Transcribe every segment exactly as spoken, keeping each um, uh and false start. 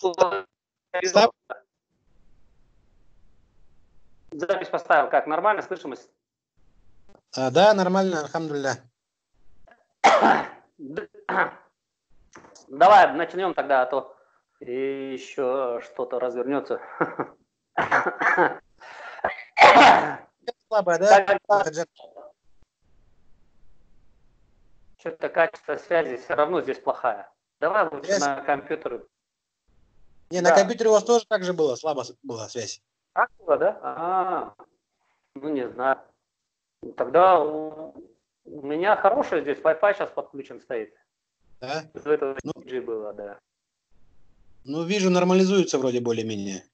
Стоп. Запись поставил. Как, нормально слышимость? А, да, нормально, альхамдулилля. Давай начнем тогда, а то еще что-то развернется. Слабая, да? Что-то качество связи все равно здесь плохая. Давай лучше Связь? на компьютере. Не, Да. на компьютере у вас тоже так же было, слабо была связь. Так было, да? А, ну не знаю. Тогда у, у меня хорошая здесь, Wi-Fi сейчас подключен стоит. Да? До этого Ну, три джи было, да. ну, вижу, нормализуется вроде более-менее.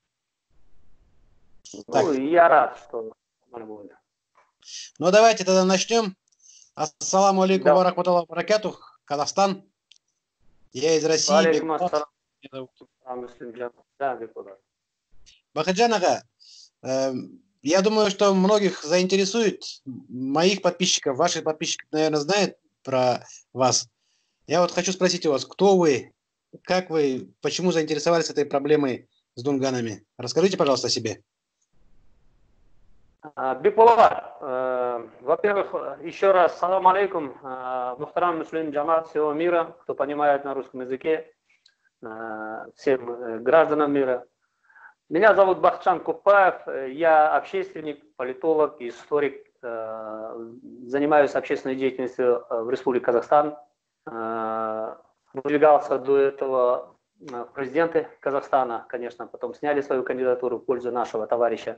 Так, Ну, и я рад, что нормально. ну давайте тогда начнем. Ассаламу алейкум Да. ва рахматуллахи ва баракатух, Казахстан. Я из России, Алейкум Бекбулат. ассалам. Меня зовут. Да, Бекбулат. Бахаджан ага, э, я думаю, что многих заинтересует, моих подписчиков, ваших подписчиков, наверное, знают про вас. Я вот хочу спросить у вас, кто вы, как вы, почему заинтересовались этой проблемой с дунганами? Расскажите, пожалуйста, о себе. Бекбулат, э, во-первых, еще раз салам алейкум, э, мухтарам муслим джамат всего мира, кто понимает на русском языке, э, всем э, гражданам мира. Меня зовут Бахтжан Купаев, я общественник, политолог, историк, э, занимаюсь общественной деятельностью в Республике Казахстан. Э, выдвигался до этого в президенты Казахстана, конечно, потом сняли свою кандидатуру в пользу нашего товарища.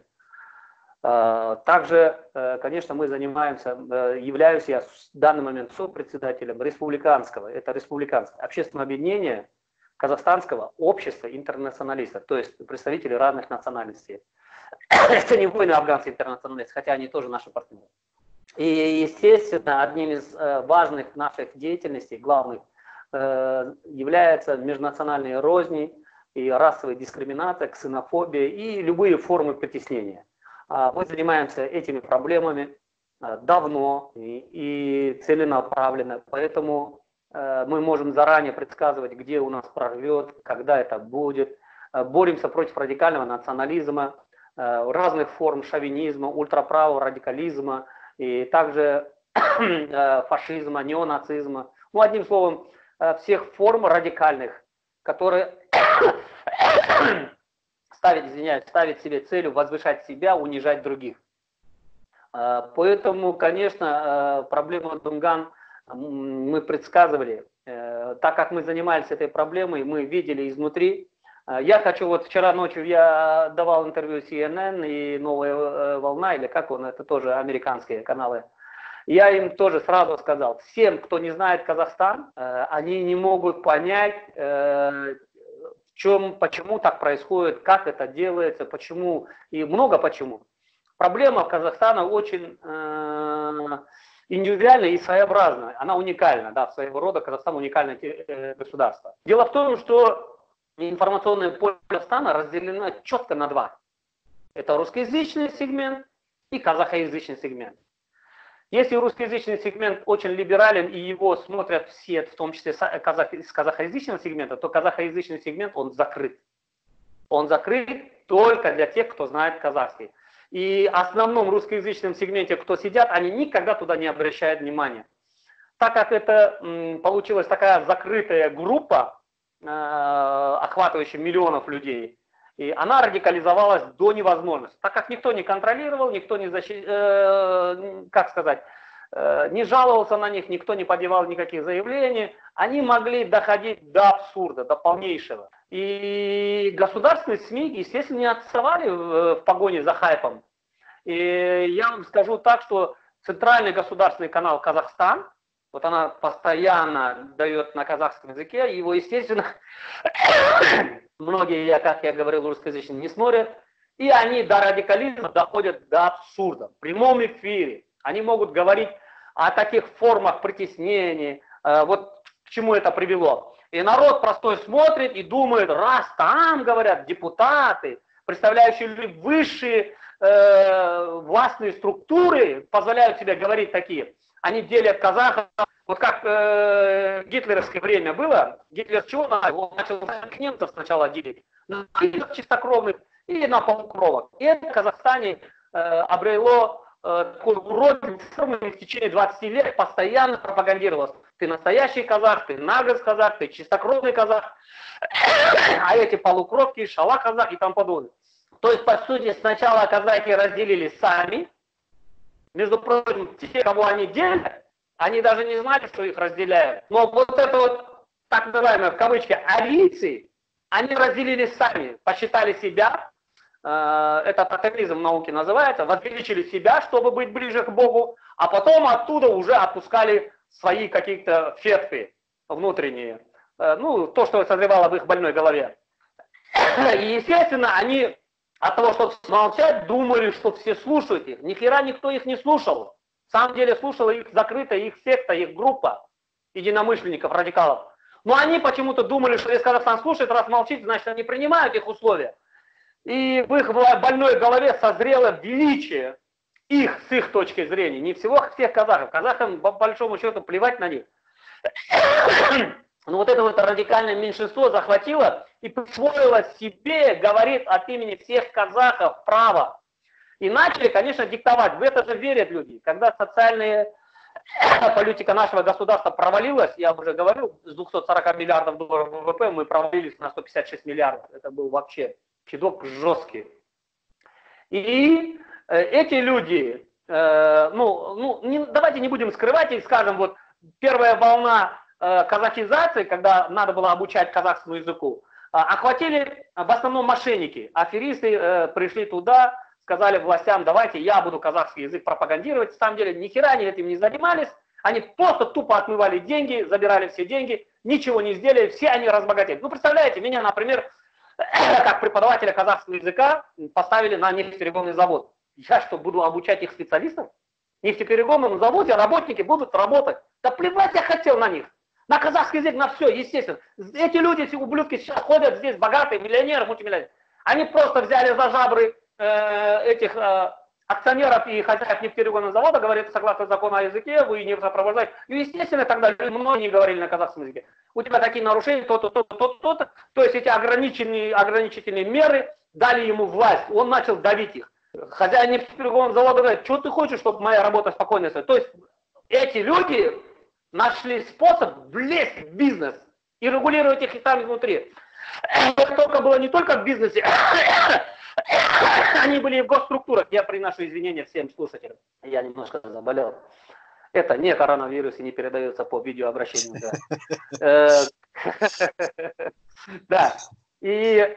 Также, конечно, мы занимаемся, являюсь я в данный момент сопредседателем республиканского, это республиканское общественное объединение Казахстанского общества интернационалистов, то есть представители разных национальностей. Это не воины афганские интернационалисты, хотя они тоже наши партнеры. И, естественно, одним из важных наших деятельностей, главных, является межнациональные розни и расовая дискриминация, ксенофобия и любые формы притеснения. Мы занимаемся этими проблемами давно и, и целенаправленно, поэтому мы можем заранее предсказывать, где у нас прорвет, когда это будет. Боремся против радикального национализма, разных форм шовинизма, ультраправого радикализма и также фашизма, неонацизма. Ну, одним словом, всех форм радикальных, которые ставить, извиняюсь, ставить себе целью возвышать себя, унижать других. Поэтому, конечно, проблему дунган мы предсказывали. Так как мы занимались этой проблемой, мы видели изнутри. Я хочу, вот вчера ночью я давал интервью си эн эн и «Новая волна», или как он, это тоже американские каналы. Я им тоже сразу сказал, всем, кто не знает Казахстан, они не могут понять, в чем, почему так происходит, как это делается, почему, и много почему. Проблема Казахстана очень э, индивидуальная и своеобразная, она уникальна, да, своего рода Казахстан уникальное э, государство. Дело в том, что информационное поле Казахстана разделено четко на два. Это русскоязычный сегмент и казахоязычный сегмент. Если русскоязычный сегмент очень либерален и его смотрят все, в том числе казах, из казахоязычного сегмента, то казахоязычный сегмент, он закрыт. Он закрыт только для тех, кто знает казахский. И в основном русскоязычном сегменте, кто сидят, они никогда туда не обращают внимания. Так как это м, получилась такая закрытая группа, э, охватывающая миллионов людей, и она радикализовалась до невозможности. Так как никто не контролировал, никто не защищал, э, как сказать, э, не жаловался на них, никто не подавал никаких заявлений, они могли доходить до абсурда, до полнейшего. И государственные СМИ, естественно, не отставали в, в погоне за хайпом. И я вам скажу так, что центральный государственный канал «Казахстан», вот она постоянно дает на казахском языке, его, естественно, многие, я, как я говорил, русскоязычные не смотрят, и они до радикализма доходят до абсурда. В прямом эфире они могут говорить о таких формах притеснений, вот к чему это привело. И народ простой смотрит и думает, раз там, говорят, депутаты, представляющие высшие э, властные структуры, позволяют себе говорить такие, они делят казахов Вот как э, гитлеровское время было, Гитлер чего начал? Он начал немцев сначала делить на чистокровных и на полукровок. И это в Казахстане э, обрело э, такой уродливый форму в течение двадцати лет, постоянно пропагандировалось. Ты настоящий казах, ты нагоз казах, ты чистокровный казах, а эти полукровки, шала казах и тому подобное. То есть, по сути, сначала казахи разделились сами. Между прочим, те, кого они делят, они даже не знали, что их разделяют. Но вот это вот, так называемые, в кавычках, арийцы, они разделились сами, посчитали себя, э, это тотализм в науке называется, возвеличили себя, чтобы быть ближе к Богу, а потом оттуда уже отпускали свои какие-то фетвы внутренние. Э, ну, то, что созревало в их больной голове. И, естественно, они от того, чтобы смолчать, думали, что все слушают их. Ни хера никто их не слушал. На самом деле слушала их закрытая, их секта, их группа единомышленников, радикалов. Но они почему-то думали, что если Казахстан слушает, раз молчит, значит они принимают их условия. И в их больной голове созрело величие их, с их точки зрения. Не всего всех казахов. Казахам, по большому счету, плевать на них. Но вот это вот радикальное меньшинство захватило и присвоило себе, говорит от имени всех казахов, право. И начали, конечно, диктовать. В это же верят люди. Когда социальная политика нашего государства провалилась, я уже говорил, с двухсот сорока миллиардов долларов ВВП мы провалились на сто пятьдесят шесть миллиардов. Это был вообще чудок жесткий. И э, эти люди, э, ну, ну не, давайте не будем скрывать и скажем, вот первая волна э, казахизации, когда надо было обучать казахскому языку, э, охватили в основном мошенники. Аферисты э, пришли туда, сказали властям, давайте я буду казахский язык пропагандировать. На самом деле ни хера они этим не занимались. Они просто тупо отмывали деньги, забирали все деньги, ничего не сделали, все они разбогатели. Ну, представляете, меня, например, как преподавателя казахского языка поставили на нефтеперегонный завод. Я что, буду обучать их специалистов? В нефтеперегонном заводе работники будут работать. Да плевать я хотел на них. На казахский язык, на все, естественно. Эти люди, эти ублюдки сейчас ходят здесь, богатые, миллионеры, мультимиллионеры. Они просто взяли за жабры этих э, акционеров и хозяев нефтеперегонного завода, говорит, согласно закону о языке, вы не сопровождаете. И, естественно, тогда многие не говорили на казахском языке. У тебя такие нарушения, то-то, то-то, то-то, то-то. То есть эти ограниченные, ограничительные меры дали ему власть. Он начал давить их. Хозяин нефтеперегонного завода говорит, что ты хочешь, чтобы моя работа спокойно стала. То есть эти люди нашли способ влезть в бизнес и регулировать их и там изнутри. Это только было не только в бизнесе, они были в госструктурах. Я приношу извинения всем слушателям. Я немножко заболел. Это не коронавирус и не передается по видеообращению. Да. И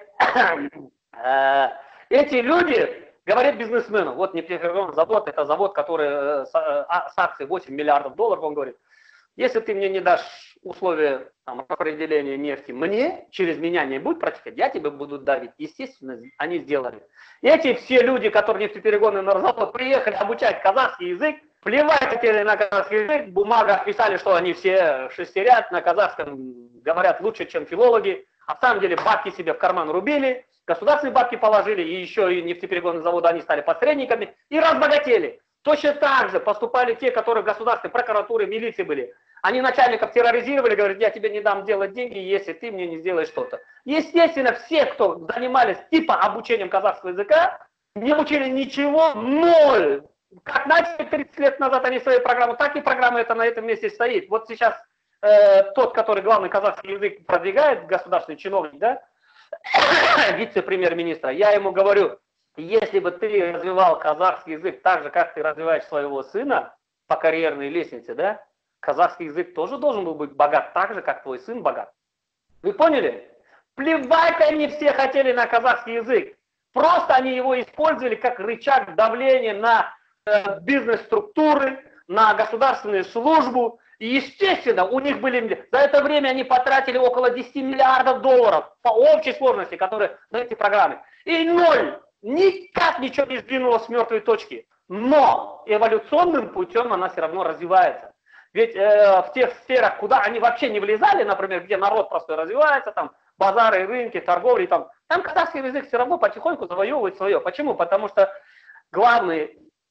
эти люди говорят бизнесмену, вот нефтеперегонный завод, это завод, который с акцией восемь миллиардов долларов, он говорит, если ты мне не дашь условия там, распределения нефти мне, через меня не будет протекать, я тебе буду давить. Естественно, они сделали. И эти все люди, которые нефтеперегонный завод приехали обучать казахский язык, плевать хотели на казахский язык, в бумагах писали, что они все шестерят, на казахском говорят лучше, чем филологи, а на самом деле бабки себе в карман рубили, государственные бабки положили, и еще и нефтеперегонный завод, они стали посредниками и разбогатели. Точно так же поступали те, которые в государственной прокуратуре, милиции были. Они начальников терроризировали, говорят, я тебе не дам делать деньги, если ты мне не сделаешь что-то. Естественно, все, кто занимались типа обучением казахского языка, не учили ничего, ноль. Как начали тридцать лет назад они свои программы, так и программа это на этом месте стоит. Вот сейчас э, тот, который главный казахский язык продвигает, государственный чиновник, да, вице-премьер-министра, я ему говорю, если бы ты развивал казахский язык так же, как ты развиваешь своего сына по карьерной лестнице, да, казахский язык тоже должен был быть богат так же, как твой сын богат. Вы поняли? Плевать они все хотели на казахский язык. Просто они его использовали как рычаг давления на э, бизнес-структуры, на государственную службу. И, естественно, у них были... За это время они потратили около десяти миллиардов долларов по общей сложности, которые на эти программы. И ноль. Никак ничего не сдвинуло с мертвой точки. Но эволюционным путем она все равно развивается. Ведь э, в тех сферах, куда они вообще не влезали, например, где народ просто развивается, там базары, рынки, торговли, там, там казахский язык все равно потихоньку завоевывает свое. Почему? Потому что главный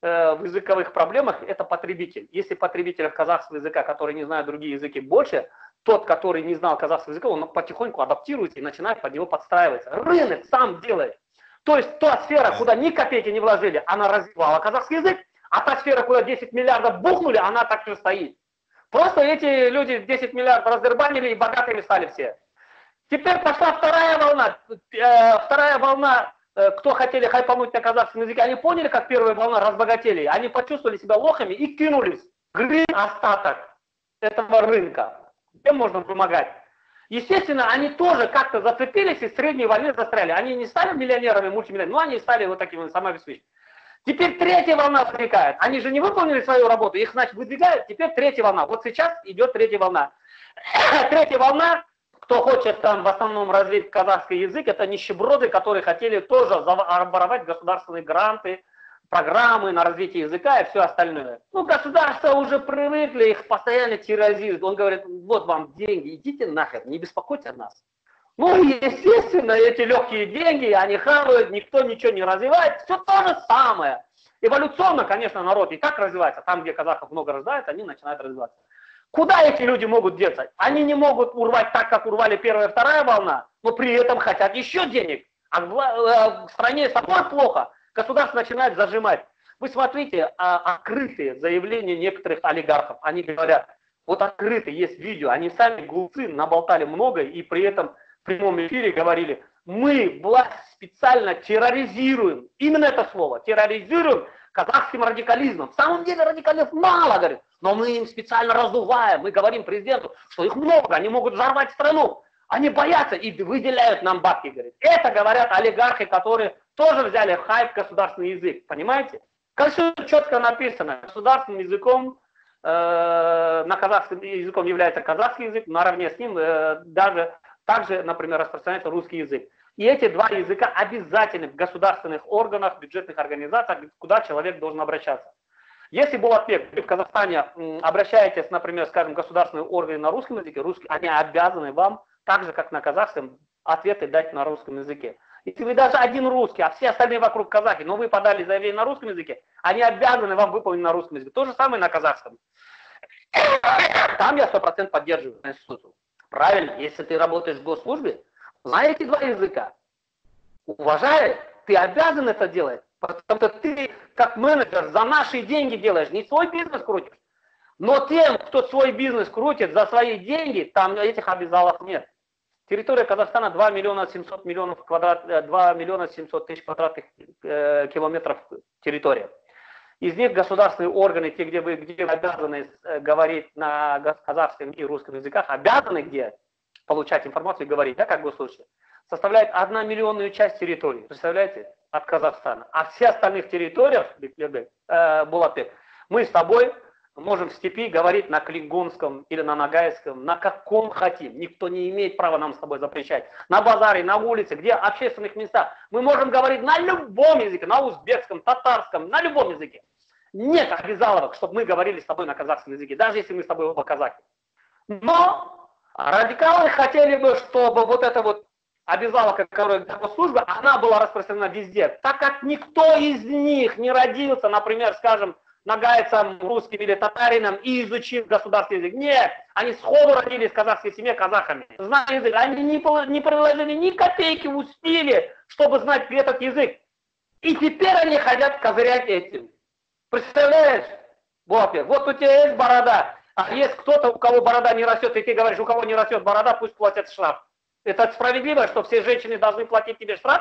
э, в языковых проблемах, это потребитель. Если потребитель казахского языка, который не знает другие языки больше, тот, который не знал казахского языка, он потихоньку адаптируется и начинает под него подстраиваться. Рынок сам делает. То есть та сфера, куда ни копейки не вложили, она развивала казахский язык, а та сфера, куда десять миллиардов бухнули, она так же стоит. Просто эти люди десять миллиардов раздербанили и богатыми стали все. Теперь пошла вторая волна. Э, вторая волна, э, кто хотели хайпануть на казахском языке, они поняли, как первая волна разбогатели. Они почувствовали себя лохами и кинулись. Грыз остаток этого рынка. Чем можно помогать? Естественно, они тоже как-то зацепились и в средней волне застряли. Они не стали миллионерами, мультимиллионерами, но они стали вот такими самообеспеченными. Теперь третья волна возникает. Они же не выполнили свою работу, их, значит, выдвигают. Теперь третья волна. Вот сейчас идет третья волна. Третья волна, кто хочет там в основном развить казахский язык, это нищеброды, которые хотели тоже воровать государственные гранты, программы на развитие языка и все остальное. Ну, государства уже привыкли, их постоянно терроризируют. Он говорит, вот вам деньги, идите нахер, не беспокойте нас. Ну, естественно, эти легкие деньги, они хавают, никто ничего не развивает, все то же самое. Эволюционно, конечно, народ и так развивается, там, где казахов много рождается, они начинают развиваться. Куда эти люди могут деться? Они не могут урвать так, как урвали первая и вторая волна, но при этом хотят еще денег. А в стране самой плохо. Государство начинает зажимать. Вы смотрите, открытые заявления некоторых олигархов. Они говорят, вот открытые, есть видео, они сами глупцы, наболтали много и при этом в прямом эфире говорили, мы власть специально терроризируем, именно это слово, терроризируем казахским радикализмом. В самом деле радикализм мало, говорит, но мы им специально раздуваем, мы говорим президенту, что их много, они могут взорвать страну. Они боятся и выделяют нам бабки, говорит. Это говорят олигархи, которые тоже взяли хайп государственный язык, понимаете? Конечно, четко написано, государственным языком, э, на казахском языком является казахский язык, наравне с ним э, даже также, например, распространяется русский язык. И эти два языка обязательны в государственных органах, бюджетных организациях, куда человек должен обращаться. Если Булатбек, вы в Казахстане м, обращаетесь, например, скажем, в государственные органы на русском языке, русские, они обязаны вам, так же, как на казахском, ответы дать на русском языке. Если вы даже один русский, а все остальные вокруг казахи, но вы подали заявление на русском языке, они обязаны вам выполнить на русском языке. То же самое на казахском. Там я сто процентов поддерживаю Конституцию. Правильно, если ты работаешь в госслужбе, знай эти два языка. Уважай, ты обязан это делать, потому что ты как менеджер за наши деньги делаешь, не свой бизнес крутишь. Но тем, кто свой бизнес крутит за свои деньги, там этих обязалов нет. Территория Казахстана два миллиона семьсот миллионов квадрат, два миллиона семьсот тысяч квадратных э, километров территории. Из них государственные органы, те, где вы, где вы обязаны говорить на казахском и русском языках, обязаны где получать информацию и говорить, да, как госслужащие, составляет одна миллионную часть территории, представляете, от Казахстана. А все остальных территориях, э, Булатбек, мы с тобой можем в степи говорить на клингонском или на ногайском, на каком хотим. Никто не имеет права нам с тобой запрещать. На базаре, на улице, где общественных местах. Мы можем говорить на любом языке, на узбекском, татарском, на любом языке. Нет обязаловок, чтобы мы говорили с тобой на казахском языке, даже если мы с тобой оба казахи. Но радикалы хотели бы, чтобы вот эта вот обязаловка, которая для госслужбы, она была распространена везде. Так как никто из них не родился, например, скажем, нагайцам, русским или татарином и изучив государственный язык. Нет, они сходу родились в казахской семье казахами. Знают язык, они не, не приложили ни копейки усилий, чтобы знать этот язык. И теперь они хотят козырять этим. Представляешь? Вот, вот у тебя есть борода, а есть кто-то, у кого борода не растет, и ты говоришь, у кого не растет борода, пусть платят штраф. Это справедливо, что все женщины должны платить тебе штраф?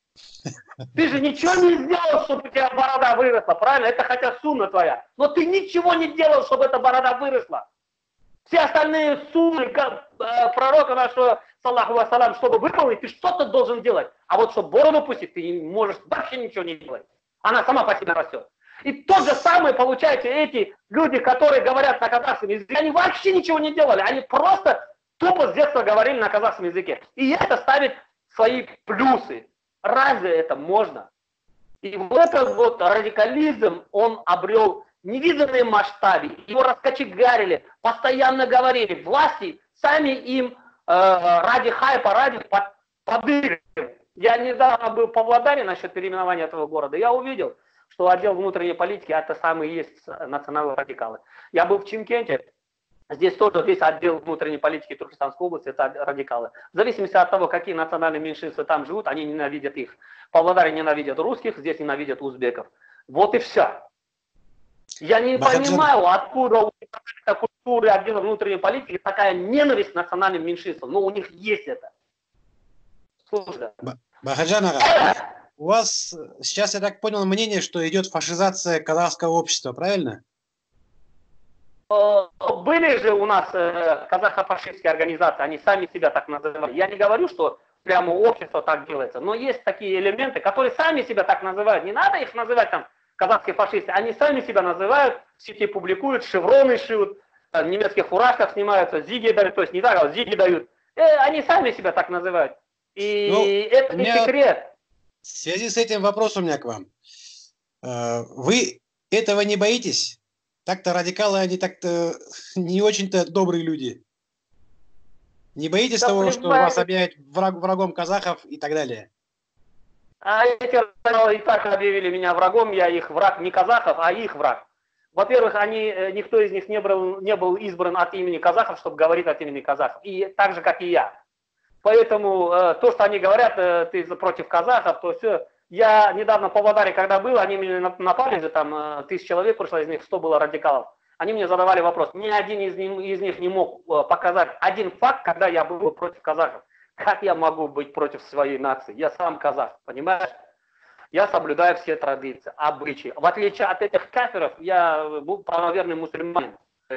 Ты же ничего не сделал, чтобы у тебя борода выросла, правильно? Это хотя сумма твоя. Но ты ничего не делал, чтобы эта борода выросла. Все остальные суммы пророка нашего, саллаху вассалам, чтобы выполнить, ты что-то должен делать. А вот чтобы бороду пустить, ты не можешь вообще ничего не делать. Она сама по себе растет. И то же самое, получается, эти люди, которые говорят на казахском языке, они вообще ничего не делали. Они просто тупо с детства говорили на казахском языке. И это ставит свои плюсы. Разве это можно? И вот этот вот радикализм, он обрел невиданные масштабы. Его раскочегарили, постоянно говорили. Власти сами им э, ради хайпа, ради подыгрывали. Я недавно был в Павлодаре насчет переименования этого города. Я увидел, что отдел внутренней политики это самые и есть национальные радикалы. Я был в Чимкенте, здесь тоже весь отдел внутренней политики Туркестанской области это радикалы. В зависимости от того, какие национальные меньшинства там живут, они ненавидят их. В Павлодаре ненавидят русских, здесь ненавидят узбеков. Вот и все. Я не Бахаджан... понимаю, откуда у них культуры отдела внутренней политики такая ненависть к национальным меньшинствам. Но у них есть это. Слушай. Бахаджан ага, у вас сейчас, я так понял, мнение, что идет фашизация казахского общества, правильно? Были же у нас э, казахо-фашистские организации, они сами себя так называли. Я не говорю, что прямо общество так делается, но есть такие элементы, которые сами себя так называют. Не надо их называть там казахские фашисты, они сами себя называют, в сети публикуют, шевроны шьют, в немецких фуражках снимаются, зиги дают, то есть не так, а зиги дают. Э, они сами себя так называют. И ну, это не секрет. В связи с этим вопрос у меня к вам. Вы этого не боитесь? Так-то радикалы, они так-то не очень-то добрые люди. Не боитесь да того, понимаю. Что вас объявят враг, врагом казахов и так далее? А эти радикалы и так объявили меня врагом, я их враг не казахов, а их враг. Во-первых, они, никто из них не был, не был избран от имени казахов, чтобы говорить от имени казахов. И так же, как и я. Поэтому то, что они говорят, ты против казахов, то все... Я недавно в Павлодаре, когда был, они мне напали, же там тысяч человек пришло, из них сто было радикалов. Они мне задавали вопрос, ни один из них, из них не мог показать один факт, когда я был против казахов. Как я могу быть против своей нации? Я сам казах, понимаешь? Я соблюдаю все традиции, обычаи. В отличие от этих кафиров, я был правоверный мусульманин.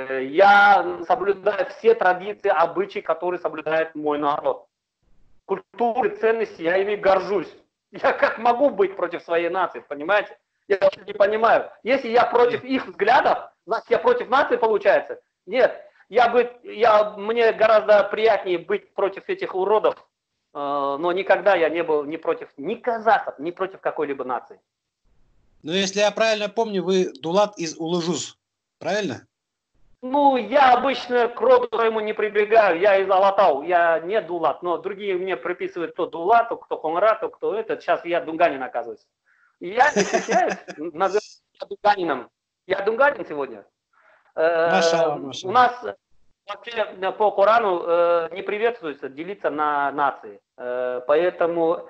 Я соблюдаю все традиции, обычаи, которые соблюдает мой народ. Культуры, ценности, я ими горжусь. Я как могу быть против своей нации, понимаете? Я не понимаю. Если я против их взглядов, значит я против нации получается? Нет. Я бы, я, мне гораздо приятнее быть против этих уродов, э, но никогда я не был ни против ни казахов, ни против какой-либо нации. Ну, если я правильно помню, вы Дулат из Улы-Жус, правильно? Ну, я обычно к роду своему не прибегаю, я из Алатау, я не Дулат, но другие мне приписывают кто Дулату, кто Хонрату, кто этот, сейчас я Дунганин оказывается. Я не стесняюсь, называю Дунганином. Я Дунганин сегодня. Маша, Маша. У нас вообще по Корану не приветствуется делиться на нации, поэтому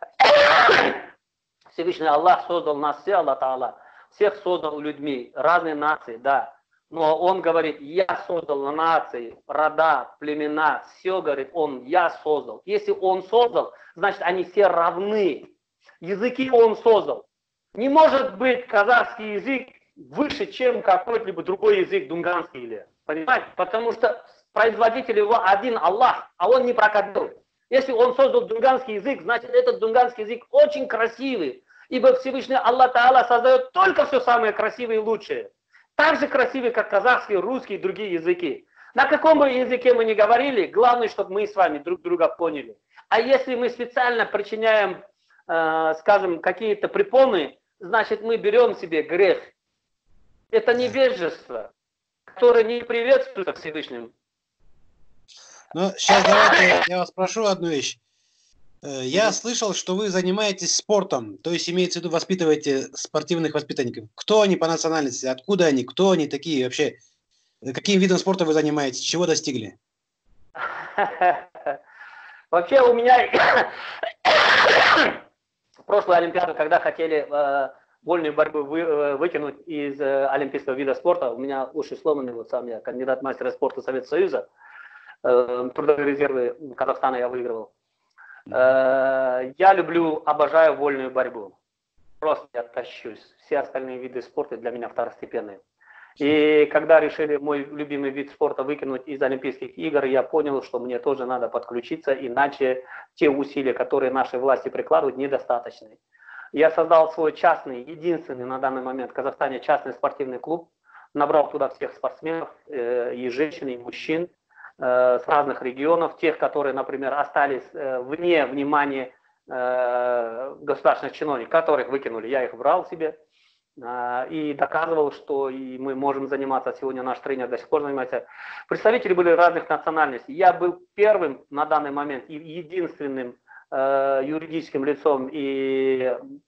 Всевышний Аллах создал нас все, Аллах Та'ала, всех создал людьми, разные нации, да. Но он говорит, я создал нации, рода, племена, все, говорит он, я создал. Если он создал, значит они все равны. Языки он создал. Не может быть казахский язык выше, чем какой-либо другой язык, дунганский или. Понимаете? Потому что производитель его один Аллах, а он не прокатил. Если он создал дунганский язык, значит этот дунганский язык очень красивый. Ибо Всевышний Аллах Та'ала создает только все самое красивое и лучшее. Так же красивый, как казахский, русский и другие языки. На каком бы языке мы ни говорили, главное, чтобы мы с вами друг друга поняли. А если мы специально причиняем, э, скажем, какие-то препоны, значит, мы берем себе грех. Это невежество, которое не приветствуется Всевышним. Ну, сейчас давайте я вас спрошу одну вещь. Я слышал, что вы занимаетесь спортом, то есть имеется в виду воспитываете спортивных воспитанников. Кто они по национальности, откуда они, кто они такие вообще? Каким видом спорта вы занимаетесь, чего достигли? Вообще у меня прошлую Олимпиаду, когда хотели вольную борьбу выкинуть из олимпийского вида спорта, у меня уши сломаны, вот сам я кандидат мастера спорта Советского Союза, трудовые резервы Казахстана я выигрывал. Я люблю, обожаю вольную борьбу. Просто я тащусь. Все остальные виды спорта для меня второстепенные. И когда решили мой любимый вид спорта выкинуть из Олимпийских игр, я понял, что мне тоже надо подключиться, иначе те усилия, которые наши власти прикладывают, недостаточны. Я создал свой частный, единственный на данный момент в Казахстане частный спортивный клуб, набрал туда всех спортсменов, и женщин, и мужчин, с разных регионов, тех, которые, например, остались вне внимания государственных чиновников, которых выкинули, я их брал себе и доказывал, что и мы можем заниматься, сегодня наш тренер до сих пор занимается. Представители были разных национальностей. Я был первым на данный момент и единственным юридическим лицом и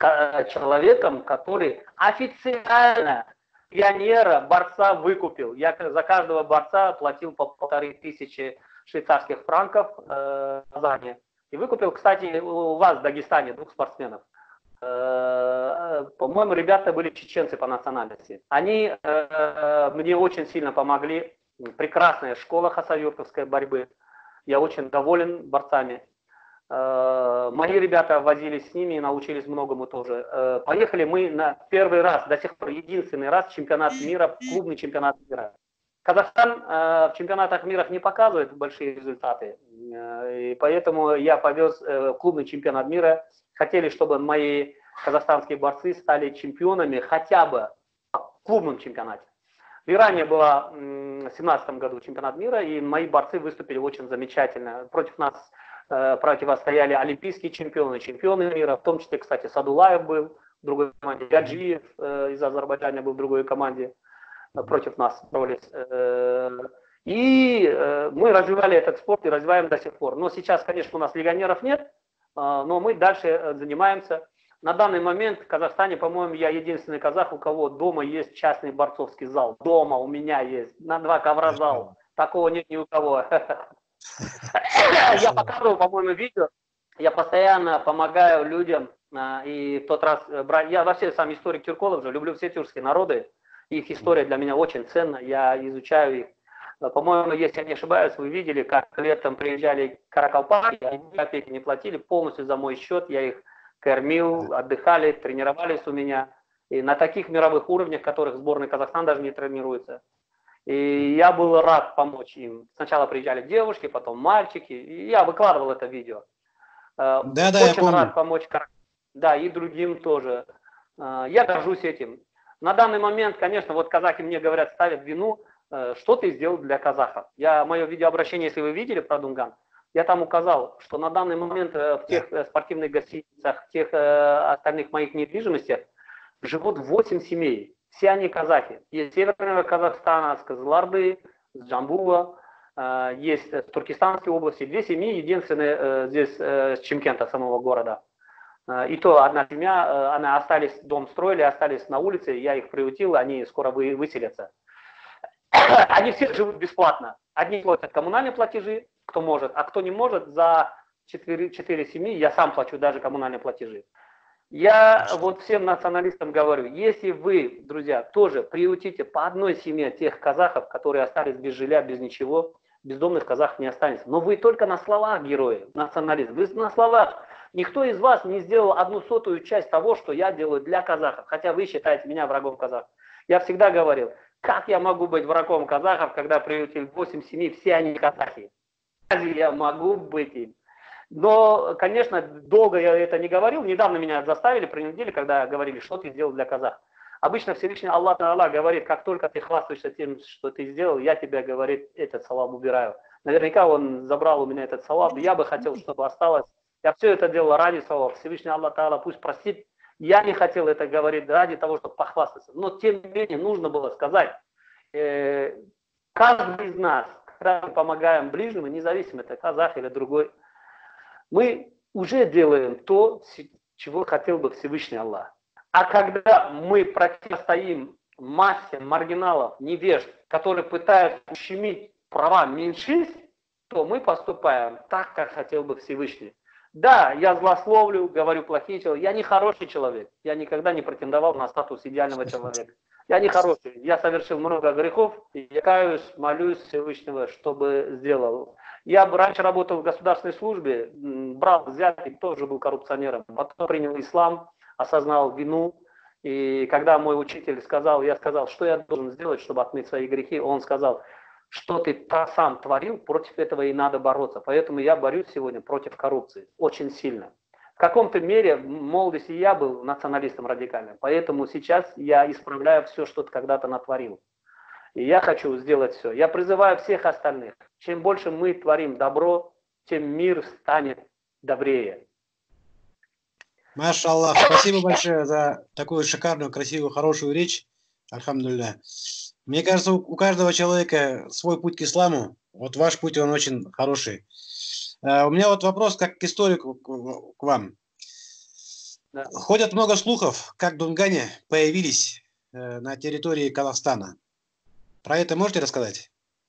человеком, который официально пионера, борца выкупил. Я за каждого борца платил по полторы тысячи швейцарских франков э, Казани. И выкупил, кстати, у вас в Дагестане двух спортсменов. Э, по-моему, ребята были чеченцы по национальности. Они э, мне очень сильно помогли. Прекрасная школа хасавюртовской борьбы. Я очень доволен борцами. Мои ребята возились с ними и научились многому тоже. Поехали мы на первый раз, до сих пор единственный раз, чемпионат мира, клубный чемпионат мира. Казахстан в чемпионатах мира не показывает большие результаты, и поэтому я повез клубный чемпионат мира. Хотели, чтобы мои казахстанские борцы стали чемпионами хотя бы в клубном чемпионате. В Иране было в две тысячи семнадцатом году чемпионат мира, и мои борцы выступили очень замечательно. Против нас противостояли олимпийские чемпионы, чемпионы мира, в том числе, кстати, Садулаев был в другой команде, Гаджиев э, из Азербайджана был в другой команде, э, против нас боролись. Э, и э, мы развивали этот спорт и развиваем до сих пор. Но сейчас, конечно, у нас легионеров нет, э, но мы дальше занимаемся. На данный момент в Казахстане, по-моему, я единственный казах, у кого дома есть частный борцовский зал. Дома у меня есть, на два ковра зал. Такого нет ни у кого. Я показывал, по-моему, видео. Я постоянно помогаю людям. И в тот раз, я вообще сам историк тюрколог же, люблю все тюркские народы. Их история для меня очень ценна, я изучаю их. По-моему, если я не ошибаюсь, вы видели, как летом приезжали каракалпаки, они копейки не платили, полностью за мой счет. Я их кормил, отдыхали, тренировались у меня. И на таких мировых уровнях, которых сборная Казахстана даже не тренируется. И я был рад помочь им. Сначала приезжали девушки, потом мальчики. И я выкладывал это видео. Да, да, очень рад помочь. Да, и другим тоже. Я горжусь этим. На данный момент, конечно, вот казахи мне говорят, ставят вину, что ты сделал для казахов. Я, мое видеообращение, если вы видели про Дунган, я там указал, что на данный момент в тех спортивных гостиницах, в тех остальных моих недвижимостях живут восемь семей. Все они казахи. Есть северного Казахстана, с Кызылорды, с Джамбула, есть с Туркестанской области. Две семьи, единственные здесь с Чимкента, самого города. И то одна семья, она остались, дом строили, остались на улице, я их приютил, они скоро выселятся. Они все живут бесплатно. Одни платят коммунальные платежи, кто может, а кто не может, за четыре семьи я сам плачу даже коммунальные платежи. Я вот всем националистам говорю, если вы, друзья, тоже приютите по одной семье тех казахов, которые остались без жилья, без ничего, бездомных казахов не останется. Но вы только на словах герои, националисты. Вы на словах. Никто из вас не сделал одну сотую часть того, что я делаю для казахов. Хотя вы считаете меня врагом казахов. Я всегда говорил, как я могу быть врагом казахов, когда приютил восемь семей, все они казахи. Разве я могу быть им? Но, конечно, долго я это не говорил. Недавно меня заставили, принудили, когда говорили, что ты сделал для казахов. Обычно Всевышний Аллах Аллах говорит, как только ты хвастаешься тем, что ты сделал, я тебя, говорит, этот салам убираю. Наверняка он забрал у меня этот салам. Я бы хотел, чтобы осталось. Я все это делал ради салам. Всевышний Аллах Аллах пусть простит. Я не хотел это говорить ради того, чтобы похвастаться. Но, тем не менее, нужно было сказать. Э, каждый из нас, когда мы помогаем ближнему, независимо, это казах или другой, мы уже делаем то, чего хотел бы Всевышний Аллах. А когда мы противостоим массе маргиналов, невежд, которые пытаются ущемить права меньшинств, то мы поступаем так, как хотел бы Всевышний. Да, я злословлю, говорю плохие человек. Я не хороший человек. Я никогда не претендовал на статус идеального человека. Я не хороший. Я совершил много грехов. И я каюсь, молюсь Всевышнего, чтобы сделал. Я раньше работал в государственной службе, брал взятки, тоже был коррупционером. Потом принял ислам, осознал вину. И когда мой учитель сказал, я сказал, что я должен сделать, чтобы отмыть свои грехи, он сказал, что ты сам творил, против этого и надо бороться. Поэтому я борюсь сегодня против коррупции очень сильно. В каком-то мере в молодости я был националистом радикальным, поэтому сейчас я исправляю все, что когда-то натворил. И я хочу сделать все. Я призываю всех остальных. Чем больше мы творим добро, тем мир станет добрее. Маша Аллах, спасибо большое за такую шикарную, красивую, хорошую речь. Альхамдулилля. Мне кажется, у каждого человека свой путь к исламу. Вот ваш путь, он очень хороший. У меня вот вопрос как к историку к вам. Да. Ходят много слухов, как дунгане появились э, на территории Казахстана. Про это можете рассказать?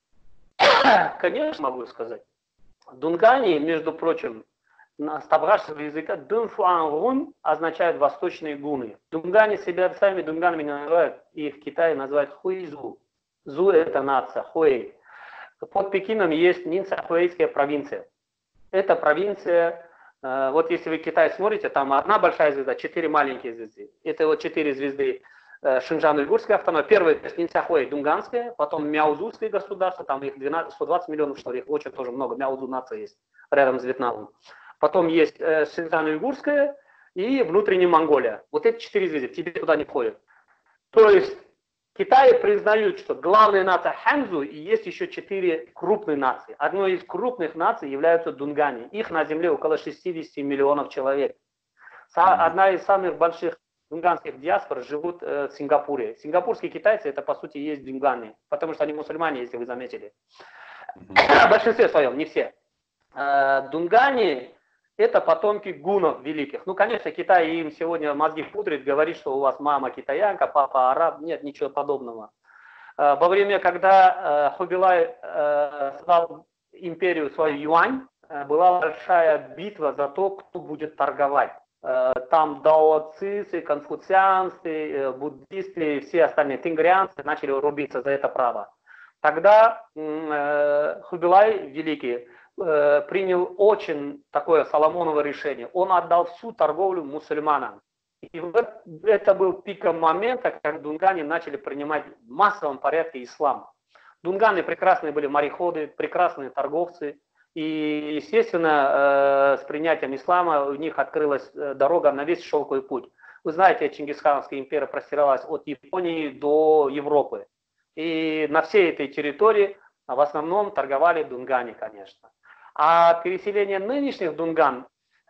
Конечно, могу сказать. Дунгане, между прочим, на табгашского языка дунфуангун означает восточные гуны. Дунгане себя сами дунганами называют, и в Китае называют хуизу. Зу это нация, хуэй. Под Пекином есть Нинца-Хуэйская провинция. Эта провинция, э, вот если вы Китай смотрите, там одна большая звезда, четыре маленькие звезды. Это вот четыре звезды э, Шинжан-Уйгурская автономия. Первая это Нинца-Хуэй, Дунганская, потом Мяузуское государство, там их двенадцать, сто двадцать миллионов, что ли, их очень тоже много, Мяузу нация есть, рядом с Вьетнамом. Потом есть э, Шинжан-Уйгурская и внутренняя Монголия. Вот эти четыре звезды, тебе туда не входят. То есть Китай признают, что главная нация Ханзу и есть еще четыре крупные нации. Одной из крупных наций являются дунгане. Их на земле около шестидесяти миллионов человек. Одна из самых больших дунганских диаспор живут э, в Сингапуре. Сингапурские китайцы это по сути есть дунганы, потому что они мусульмане, если вы заметили. В большинстве своем, не все. Э, дунгане это потомки гунов великих. Ну, конечно, Китай им сегодня мозги пудрит, говорит, что у вас мама китаянка, папа араб. Нет, ничего подобного. Во время, когда Хубилай создал империю свою Юань, была большая битва за то, кто будет торговать. Там даоцисты, конфуцианцы, буддисты, все остальные тенгрианцы начали рубиться за это право. Тогда Хубилай Великий принял очень такое Соломоново решение. Он отдал всю торговлю мусульманам. И вот это был пиком момента, когда дунгане начали принимать в массовом порядке ислам. Дунганы прекрасные были мореходы, прекрасные торговцы. И, естественно, с принятием ислама у них открылась дорога на весь шелковый путь. Вы знаете, Чингисханская империя простиралась от Японии до Европы. И на всей этой территории в основном торговали дунгане, конечно. А переселение нынешних дунган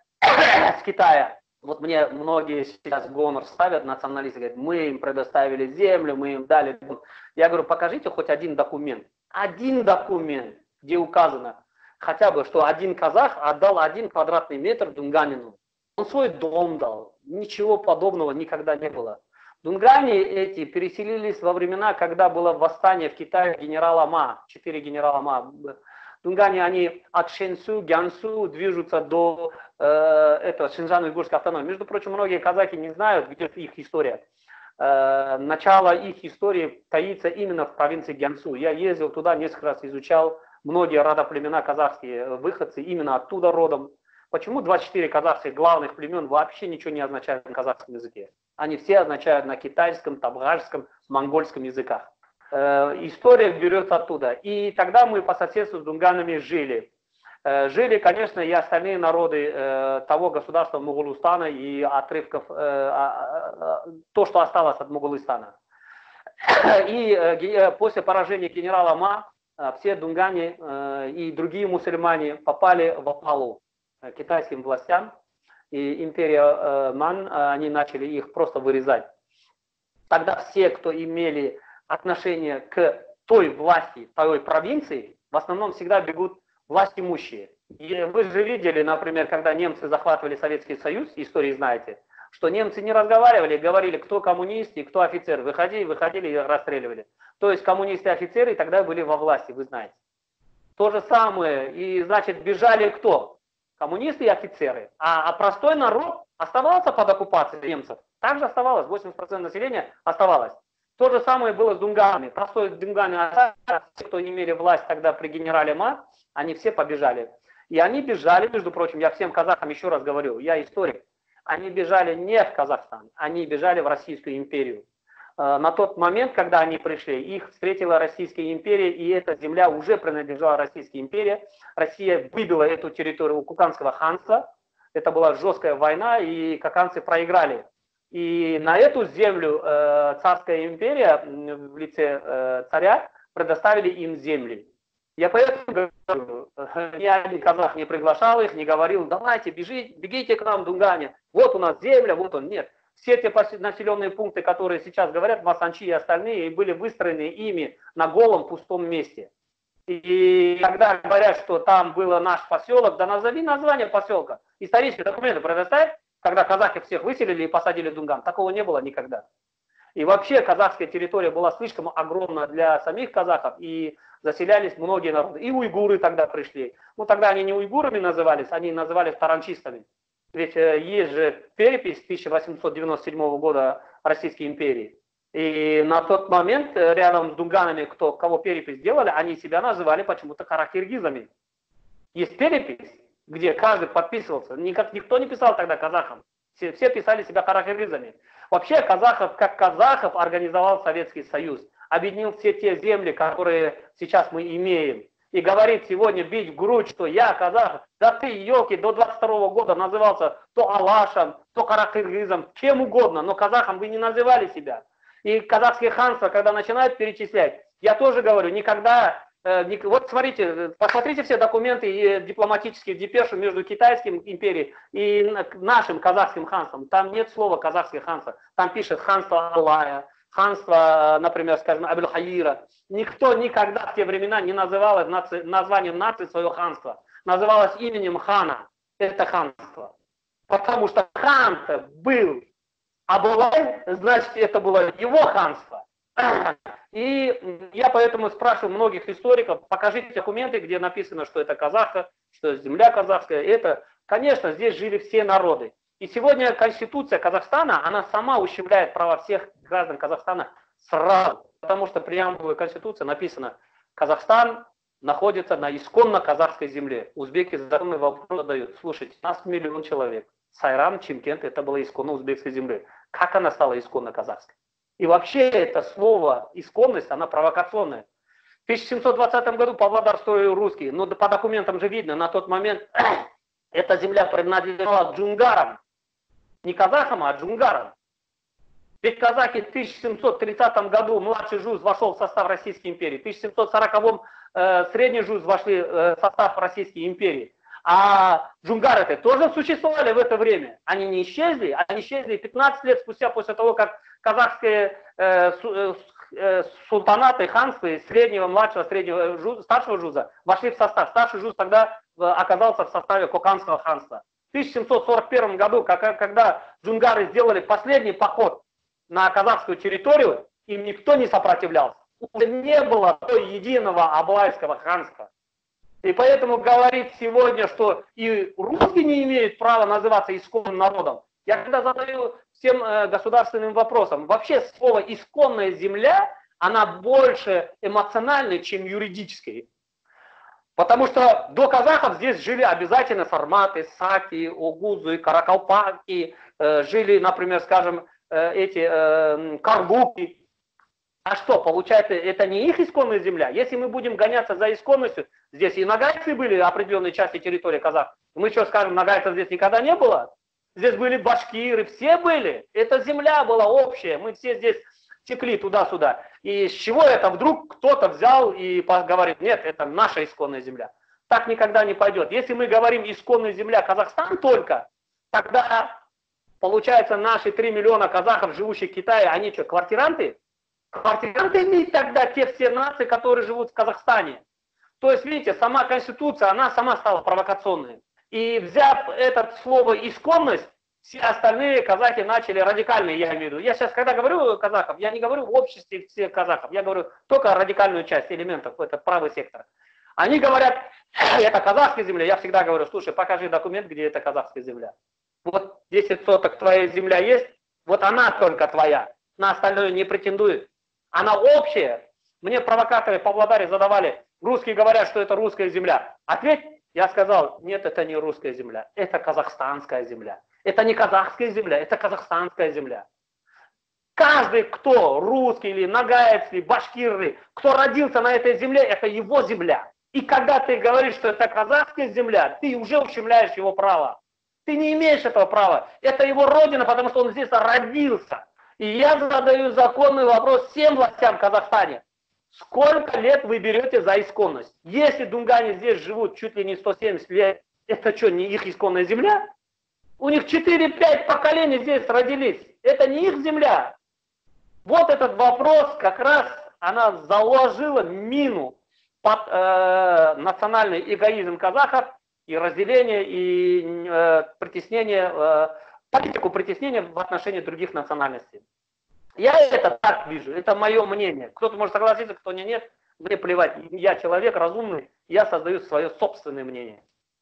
с Китая, вот мне многие сейчас гонор ставят, националисты говорят, мы им предоставили землю, мы им дали. Я говорю, покажите хоть один документ. Один документ, где указано хотя бы, что один казах отдал один квадратный метр дунганину. Он свой дом дал. Ничего подобного никогда не было. Дунгане эти переселились во времена, когда было восстание в Китае генерала Ма, четыре генерала Ма. Дунгане, они от Шэньсу, Гянсу движутся до э, этого Шинжан-Уйгурской автономии. Между прочим, многие казахи не знают, где их история. Э, начало их истории таится именно в провинции Гянсу. Я ездил туда, несколько раз изучал. Многие родоплемена казахские выходцы именно оттуда родом. Почему двадцать четыре казахских главных племен вообще ничего не означают на казахском языке? Они все означают на китайском, табгашском, монгольском языках. Э, история берется оттуда. И тогда мы по соседству с дунганами жили. Э, жили, конечно, и остальные народы э, того государства Моголустана и отрывков, э, э, э, то, что осталось от Моголистана. И э, после поражения генерала Ма э, все дунгане э, и другие мусульмане попали в опалу э, китайским властям. И империя э, Ман, э, они начали их просто вырезать. Тогда все, кто имели отношение к той власти, той провинции, в основном всегда бегут власть имущие. И вы же видели, например, когда немцы захватывали Советский Союз, истории знаете, что немцы не разговаривали, говорили, кто коммунист и кто офицер. Выходили, выходили и расстреливали. То есть коммунисты и офицеры тогда были во власти, вы знаете. То же самое, и значит бежали кто? Коммунисты и офицеры. А, а простой народ оставался под оккупацией немцев. Также оставалось, восемьдесят процентов населения оставалось. То же самое было с дунганами. Простой дунганы, те, кто имели власть тогда при генерале Ма, они все побежали. И они бежали, между прочим, я всем казахам еще раз говорю, я историк, они бежали не в Казахстан, они бежали в Российскую империю. На тот момент, когда они пришли, их встретила Российская империя, и эта земля уже принадлежала Российской империи. Россия выбила эту территорию у Куканского ханства. Это была жесткая война, и коканцы проиграли. И на эту землю э, царская империя в лице э, царя предоставили им земли. Я поэтому говорю, ни один казах не приглашал их, не говорил, давайте, бежите, бегите к нам, дунгане, вот у нас земля, вот он, нет. Все те населенные пункты, которые сейчас говорят, Масанчи и остальные, были выстроены ими на голом пустом месте. И когда говорят, что там был наш поселок, да назови название поселка. Исторические документы предоставь, когда казахи всех выселили и посадили в Дунган. Такого не было никогда. И вообще казахская территория была слишком огромна для самих казахов, и заселялись многие народы. И уйгуры тогда пришли. Ну тогда они не уйгурами назывались, они назывались таранчистами. Ведь э, есть же перепись тысяча восемьсот девяносто седьмого года Российской империи. И на тот момент э, рядом с Дунганами, кто, кого перепись делали, они себя называли почему-то каракиргизами. Есть перепись, где каждый подписывался. Никак, никто не писал тогда казахам. Все, все писали себя каракиргизами. Вообще казахов, как казахов, организовал Советский Союз. Объединил все те земли, которые сейчас мы имеем. И говорит сегодня, бить в грудь, что я казах, да ты, елки, до двадцать второго года назывался то алашем, то каракиргизом, чем угодно, но казахом вы не называли себя. И казахские ханства, когда начинают перечислять, я тоже говорю, никогда... Вот смотрите, посмотрите все документы и дипломатические депеши между китайским империей и нашим казахским ханством. Там нет слова казахское ханство. Там пишет ханство Алая, ханство, например, скажем, Абель-Хаира. Никто никогда в те времена не называл наци, названием нации свое ханство. Называлось именем хана. Это ханство. Потому что хан-то был Абулай, значит, это было его ханство. И я поэтому спрашиваю многих историков, покажите документы, где написано, что это казахка, что земля казахская. Это, конечно, здесь жили все народы. И сегодня Конституция Казахстана, она сама ущемляет права всех граждан Казахстана сразу. Потому что в преамбуле Конституции написано, Казахстан находится на исконно казахской земле. Узбеки законный вопрос дают. Слушайте, у нас миллион человек. Сайрам, Чимкент, это было исконно узбекской земли. Как она стала исконно казахской? И вообще это слово «исконность», она провокационная. В тысяча семьсот двадцатом году Павлодар строил русский, но по документам же видно, на тот момент эта земля принадлежала джунгарам. Не казахам, а джунгарам. Ведь казахи в тысяча семьсот тридцатом году младший жуз вошел в состав Российской империи, в тысяча семьсот сороковом э, средний жуз вошли э, в состав Российской империи. А джунгары-то тоже существовали в это время. Они не исчезли, они исчезли пятнадцать лет спустя после того, как казахские э, су, э, султанаты, ханства, среднего, младшего, среднего, жуз, старшего жуза вошли в состав. Старший жуз тогда э, оказался в составе Коканского ханства. В тысяча семьсот сорок первом году, как, когда джунгары сделали последний поход на казахскую территорию, им никто не сопротивлялся. Уже не было той единого Абылайского ханства. И поэтому говорить сегодня, что и русские не имеют права называться исконным народом, я когда задаю всем э, государственным вопросам, вообще слово «исконная земля», она больше эмоциональная, чем юридическая. Потому что до казахов здесь жили обязательно сарматы, саки, огузы, каракалпаки, э, жили, например, скажем, э, эти э, каргуки. А что, получается, это не их исконная земля? Если мы будем гоняться за исконностью, здесь и нагайцы были определенные части территории казахов. Мы что скажем, нагайцев здесь никогда не было? Здесь были башкиры, все были. Эта земля была общая, мы все здесь текли туда-сюда. И с чего это вдруг кто-то взял и говорит, нет, это наша исконная земля. Так никогда не пойдет. Если мы говорим исконная земля Казахстан только, тогда получается наши три миллиона казахов, живущих в Китае, они что, квартиранты? Квартиранты имеют тогда те все нации, которые живут в Казахстане. То есть, видите, сама Конституция, она сама стала провокационной. И взяв это слово «исконность», все остальные казахи начали радикальные, я имею в виду. Я сейчас, когда говорю казахов, я не говорю в обществе всех казахов, я говорю только радикальную часть элементов, это правый сектор. Они говорят, это казахская земля, я всегда говорю, слушай, покажи документ, где это казахская земля. Вот десять соток твоя земля есть, вот она только твоя, на остальное не претендует. Она общая. Мне провокаторы в Павлодаре задавали, русские говорят, что это русская земля. Ответь, я сказал, нет, это не русская земля, это казахстанская земля. Это не казахская земля, это казахстанская земля. Каждый, кто русский или нагаец, или башкиры, кто родился на этой земле, это его земля. И когда ты говоришь, что это казахская земля, ты уже ущемляешь его право. Ты не имеешь этого права. Это его родина, потому что он здесь родился. И я задаю законный вопрос всем властям в Казахстане. Сколько лет вы берете за исконность? Если дунгане здесь живут чуть ли не сто семьдесят лет, это что, не их исконная земля? У них четыре-пять поколений здесь родились. Это не их земля. Вот этот вопрос как раз она заложила мину под э, национальный эгоизм казахов и разделение, и э, притеснение э, политику притеснения в отношении других национальностей. Я это так вижу, это мое мнение. Кто-то может согласиться, кто не нет, мне плевать. Я человек разумный, я создаю свое собственное мнение.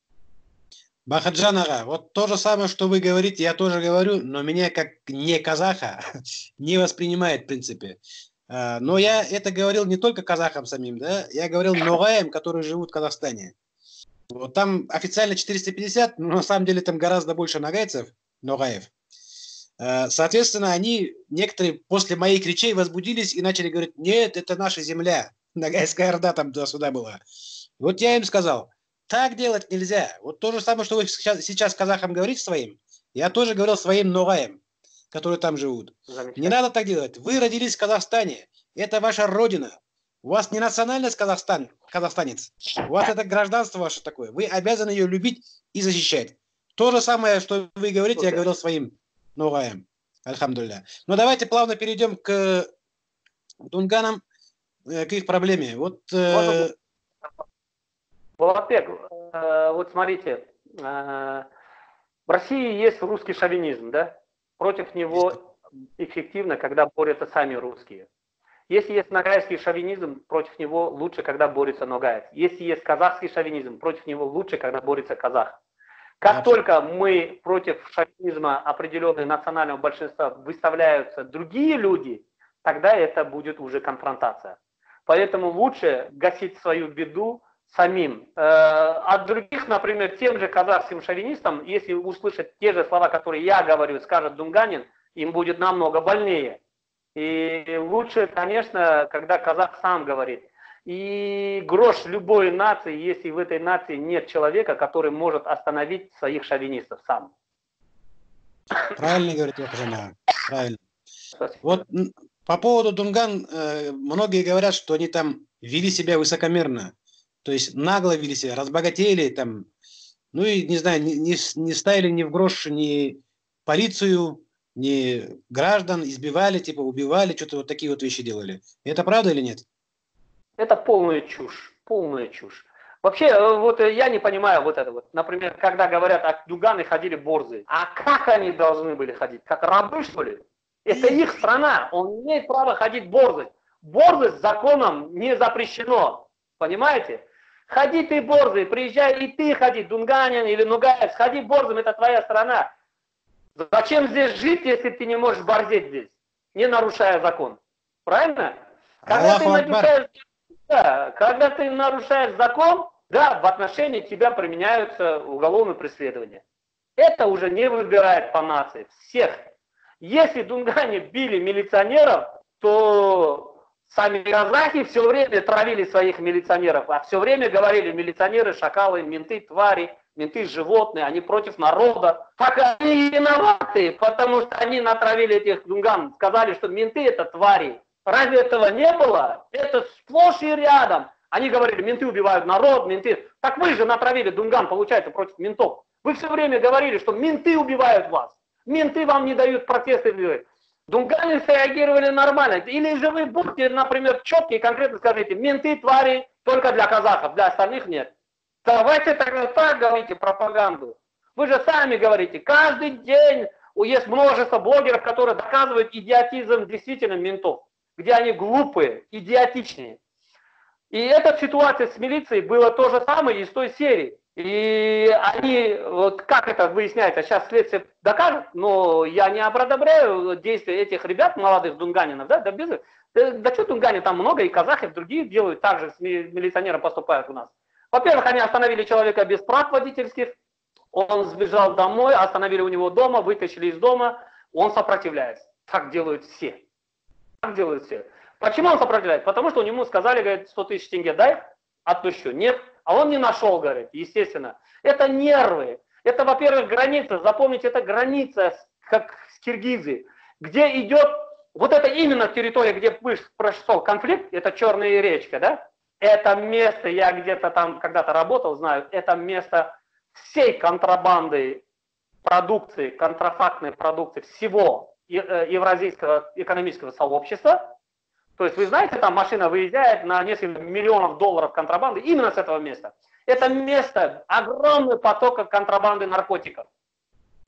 Бахаджан ага, вот то же самое, что вы говорите, я тоже говорю, но меня как не казаха не воспринимает в принципе. Но я это говорил не только казахам самим, да, я говорил ногаям, которые живут в Казахстане. Вот там официально четыреста пятьдесят, но на самом деле там гораздо больше ногайцев, ногаев. Соответственно, они, некоторые после моих речей возбудились и начали говорить, нет, это наша земля, Ногайская Орда там туда-сюда была. Вот я им сказал, так делать нельзя. Вот то же самое, что вы сейчас, сейчас казахам говорите своим, я тоже говорил своим ногаям, которые там живут. Не надо так делать. Вы родились в Казахстане, это ваша родина. У вас не национальность Казахстан, казахстанец, у вас это гражданство ваше такое. Вы обязаны ее любить и защищать. То же самое, что вы говорите, я говорил своим ногаям. Альхамдулилля. Но давайте плавно перейдем к дунганам, к их проблеме. Вот, э... Булатбек, э, вот смотрите, э, в России есть русский шовинизм, да? Против него эффективно, когда борются сами русские. Если есть ногайский шовинизм, против него лучше, когда борется ногаец. Если есть казахский шовинизм, против него лучше, когда борется казах. Как Абсолютно. Только мы против шовинизма определенного национального большинства выставляются другие люди, тогда это будет уже конфронтация. Поэтому лучше гасить свою беду самим. От других, например, тем же казахским шовинистам, если услышат те же слова, которые я говорю, скажет дунганин, им будет намного больнее. И лучше, конечно, когда казах сам говорит. И грош любой нации, если в этой нации нет человека, который может остановить своих шовинистов сам. Правильно говорите, Бахаджан. Правильно. Вот по поводу дунган, многие говорят, что они там вели себя высокомерно. То есть нагло вели себя, разбогатели там. Ну и, не знаю, не, не, не ставили ни в грош ни полицию, ни граждан, избивали, типа убивали, что-то вот такие вот вещи делали. Это правда или нет? Это полная чушь, полная чушь. Вообще, вот я не понимаю вот это вот. Например, когда говорят, а дуганы ходили борзые. А как они должны были ходить? Как рабы, что ли? Это их страна, он имеет право ходить борзый. Борзость законом не запрещено, понимаете? Ходи ты борзый, приезжай и ты ходи, дунганин или нугаец, ходи борзым, это твоя страна. Зачем здесь жить, если ты не можешь борзеть здесь, не нарушая закон? Правильно? Когда ты, нарушаешь, да, когда ты нарушаешь закон, да, в отношении тебя применяются уголовные преследования. Это уже не выбирает по нации. Всех. Если дунгане били милиционеров, то сами казахи все время травили своих милиционеров, а все время говорили, милиционеры, шакалы, менты, твари, менты, животные, они против народа. Так они виноваты, потому что они натравили этих дунган, сказали, что менты это твари. Разве этого не было? Это сплошь и рядом. Они говорили, менты убивают народ, менты. Так вы же натравили дунган, получается, против ментов. Вы все время говорили, что менты убивают вас. Менты вам не дают протесты делать. Дунгане среагировали нормально. Или же вы будете, например, четкие, конкретно скажите, менты, твари только для казахов, для остальных нет. Давайте тогда так говорите пропаганду. Вы же сами говорите, каждый день есть множество блогеров, которые доказывают идиотизм действительно ментов, где они глупые, идиотичные. И эта ситуация с милицией была то же самое из той серии. И они, вот как это выясняется, сейчас следствие докажет, но я не одобряю действия этих ребят, молодых дунганинов, да, да, без, да, да что дунганин, там много, и казахи, другие делают, так же с милиционером поступают у нас. Во-первых, они остановили человека без прав водительских, он сбежал домой, остановили у него дома, вытащили из дома, он сопротивляется. Так делают все. Так делают все. Почему он сопротивляется? Потому что ему сказали, говорит, сто тысяч тенге дай, отпущу. Нет. А он не нашел, говорит, естественно. Это нервы. Это, во-первых, граница. Запомните, это граница, как с Киргизией, где идет, вот это именно территория, где прошел конфликт, это Черная речка, да? Это место, я где-то там когда-то работал, знаю, это место всей контрабанды продукции, контрафактной продукции всего Евразийского экономического сообщества. То есть вы знаете, там машина выезжает на несколько миллионов долларов контрабанды именно с этого места. Это место огромный поток контрабанды наркотиков.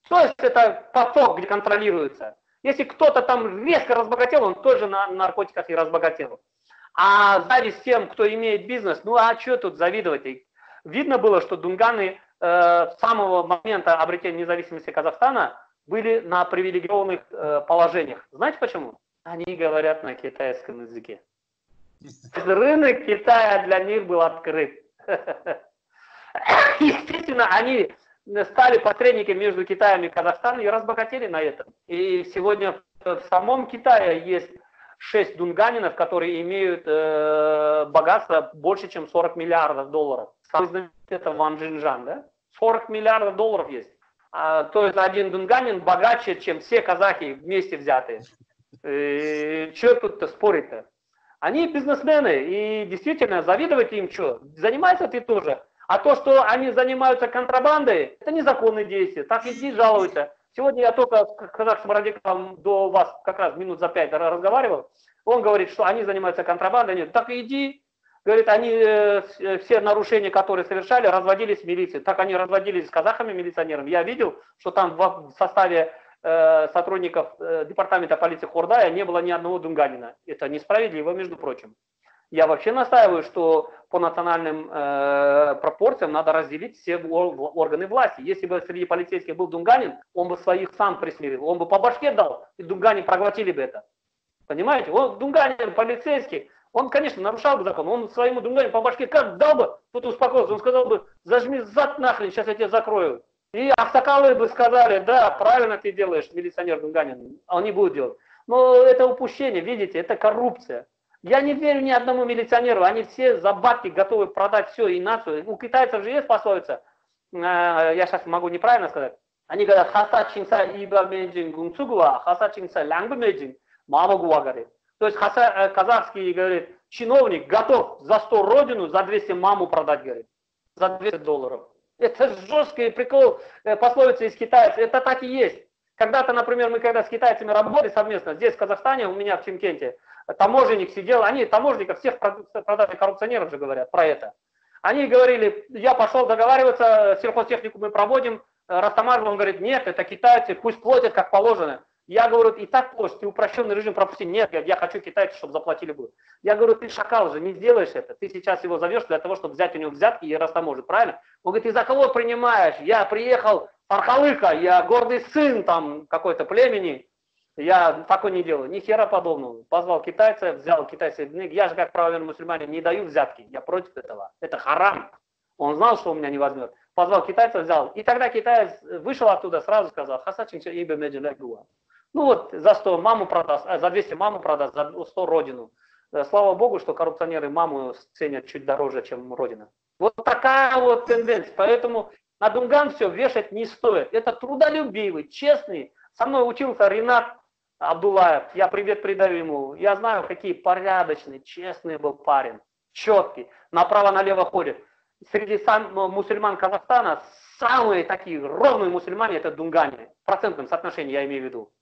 То есть это поток, где контролируется. Если кто-то там резко разбогател, он тоже на наркотиках и разбогател. А зависть тем, кто имеет бизнес, ну а что тут завидовать? Видно было, что дунганы э, с самого момента обретения независимости Казахстана были на привилегированных э, положениях. Знаете почему? Они говорят на китайском языке. Рынок Китая для них был открыт. Естественно, они стали посредниками между Китаем и Казахстаном и разбогатели на этом. И сегодня в самом Китае есть шесть дунганинов, которые имеют э, богатство больше, чем сорок миллиардов долларов. Самый знаменитый это Ван Джинжан, да? сорок миллиардов долларов есть. А, то есть один дунганин богаче, чем все казахи вместе взятые. Что тут-то спорить-то? Они бизнесмены, и действительно завидовать им что? Занимайся ты тоже. А то, что они занимаются контрабандой, это незаконные действия. Так иди жалуйся. Сегодня я только с казахским радикалом до вас как раз минут за пять разговаривал. Он говорит, что они занимаются контрабандой. Нет, так иди. Говорит, они э, все нарушения, которые совершали, разводились в милиции. Так они разводились с казахами-милиционерами. Я видел, что там в составе э, сотрудников э, департамента полиции Хордая не было ни одного дунганина. Это несправедливо, между прочим. Я вообще настаиваю, что по национальным э, пропорциям надо разделить все органы власти. Если бы среди полицейских был дунганин, он бы своих сам присмирил, он бы по башке дал, и дунганин проглотили бы это. Понимаете? Он дунганин, полицейский, он, конечно, нарушал бы закон, он своему дунганину по башке как дал бы, тут успокоился, он сказал бы, зажми зад нахрен, сейчас я тебя закрою. И аксакалы бы сказали, да, правильно ты делаешь, милиционер дунганин, а он не будет делать. Но это упущение, видите, это коррупция. Я не верю ни одному милиционеру, они все за бабки готовы продать все и нацию. У китайцев же есть пословица, я сейчас могу неправильно сказать, они говорят, хаса чинса иба мэджин гунцугуа, хаса чинса лянг мэджин мамагуа, говорит. То есть хаса, казахский, говорит, чиновник готов за сто родину, за двести маму продать, говорит, за двести долларов. Это жесткий прикол, пословица из китайцев, это так и есть. Когда-то, например, мы когда с китайцами работали совместно, здесь в Казахстане, у меня в Чимкенте, таможенник сидел, они таможенников всех продажных коррупционеров же говорят про это. Они говорили, я пошел договариваться, сельхозтехнику мы проводим, растамаживал, он говорит, нет, это китайцы, пусть платят как положено. Я говорю, и так платят, ты упрощенный режим пропусти. Нет, я хочу китайцев, чтобы заплатили бы. Я говорю, ты шакал же, не сделаешь это. Ты сейчас его зовешь для того, чтобы взять у него взятки и растаможить, правильно? Он говорит, ты за кого принимаешь? Я приехал Архалыка, я гордый сын там какой-то племени. Я такой не делаю, ни хера подобного. Позвал китайца, взял китайца. Я же как правильный мусульманин не даю взятки. Я против этого. Это харам. Он знал, что у меня не возьмет. Позвал китайца, взял. И тогда китаец вышел оттуда, сразу сказал, хасачинча ибе меджелегуа. Ну вот, за сто маму продаст, за двести маму продаст, за сто родину. Слава Богу, что коррупционеры маму ценят чуть дороже, чем родина. Вот такая вот тенденция. Поэтому на дунган все вешать не стоит. Это трудолюбивый, честный. Со мной учился Ринат Абдулаев, я привет передаю ему. Я знаю, какие порядочный, честный был парень, четкий, направо-налево ходит. Среди сам, мусульман Казахстана самые такие ровные мусульмане это дунгане. В процентном соотношении я имею в виду.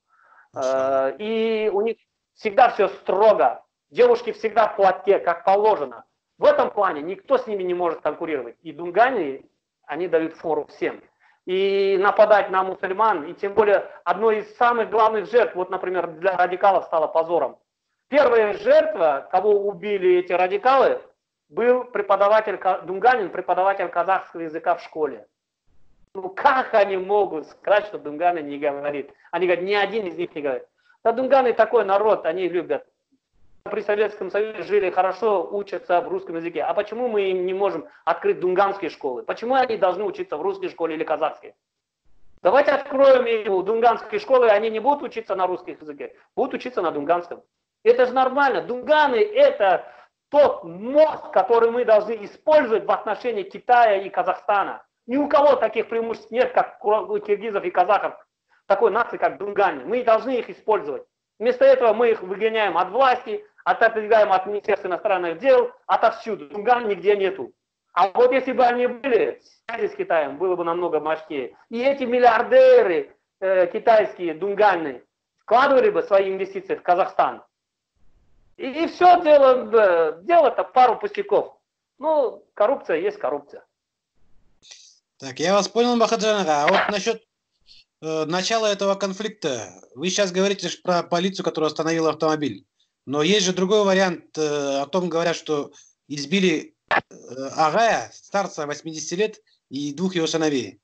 И у них всегда все строго. Девушки всегда в платке, как положено. В этом плане никто с ними не может конкурировать. И дунгане, они дают фору всем. И нападать на мусульман, и тем более одной из самых главных жертв, вот, например, для радикалов стало позором. Первая жертва, кого убили эти радикалы, был преподаватель, дунганин, преподаватель казахского языка в школе. Ну как они могут сказать, что дунганы не говорит? Они говорят, ни один из них не говорит. Да дунганы такой народ, они любят. При Советском Союзе жили хорошо, учатся в русском языке. А почему мы им не можем открыть дунганские школы? Почему они должны учиться в русской школе или казахской? Давайте откроем им дунганские школы, они не будут учиться на русском языке, будут учиться на дунганском. Это же нормально. Дунганы это тот мост, который мы должны использовать в отношении Китая и Казахстана. Ни у кого таких преимуществ нет, как у киргизов и казахов, такой нации, как дунгане. Мы должны их использовать. Вместо этого мы их выгоняем от власти, отодвигаем от Министерства иностранных дел, отовсюду. Дунган нигде нету. А вот если бы они были, связи с Китаем было бы намного мощнее. И эти миллиардеры э, китайские, дунганы, вкладывали бы свои инвестиции в Казахстан. И, и все дело, дело-то пару пустяков. Ну, коррупция есть коррупция. Так, я вас понял, Бахаджан ага. А вот насчет э, начала этого конфликта. Вы сейчас говорите про полицию, которая остановила автомобиль. Но есть же другой вариант. Э, о том говорят, что избили э, агая, старца восьмидесяти лет, и двух его сыновей.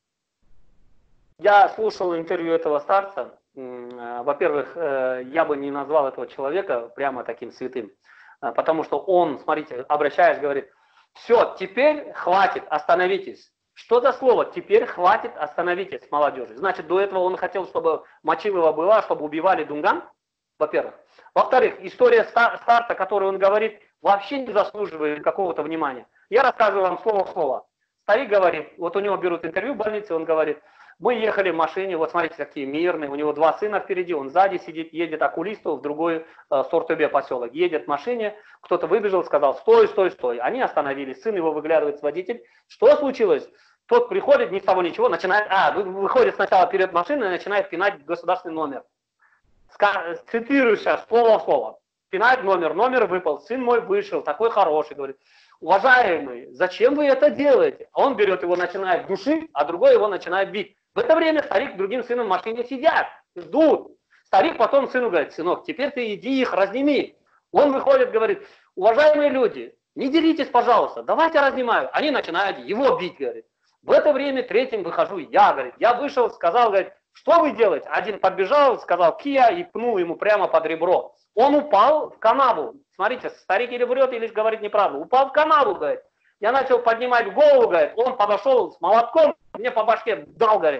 Я слушал интервью этого старца. Во-первых, я бы не назвал этого человека прямо таким святым, потому что он, смотрите, обращаясь, говорит: все, теперь хватит, остановитесь. Что за слово? Теперь хватит, остановитесь, молодежи. Значит, до этого он хотел, чтобы Мочилова была, чтобы убивали Дунган, во-первых. Во-вторых, история старца, которую он говорит, вообще не заслуживает какого-то внимания. Я рассказываю вам слово в слово. Старик говорит, вот у него берут интервью в больнице, он говорит: мы ехали в машине, вот смотрите, какие мирные, у него два сына впереди, он сзади сидит, едет окулисту в другой э, Сортубе поселок, едет в машине, кто-то выбежал, сказал: стой, стой, стой. Они остановились, сын его выглядывает с водитель. Что случилось? Тот приходит, ни с того ничего, начинает, а, выходит сначала перед машиной и начинает пинать государственный номер. Ска цитирую сейчас, слово в слово. Пинает номер, номер выпал, сын мой вышел, такой хороший, говорит: уважаемый, зачем вы это делаете? Он берет его, начинает душить, а другой его начинает бить. В это время старик с другим сыном в машине сидят, ждут. Старик потом сыну говорит: сынок, теперь ты иди их разними. Он выходит, говорит: уважаемые люди, не деритесь, пожалуйста, давайте разнимаю. Они начинают его бить, говорит. В это время третьим выхожу я, говорит. Я вышел, сказал, говорит: что вы делаете? Один подбежал, сказал Кия и пнул ему прямо под ребро. Он упал в канаву. Смотрите, старик или врет, или говорит неправду. Упал в канаву, говорит. Я начал поднимать голову, говорит. Он подошел с молотком, мне по башке дал, говорит.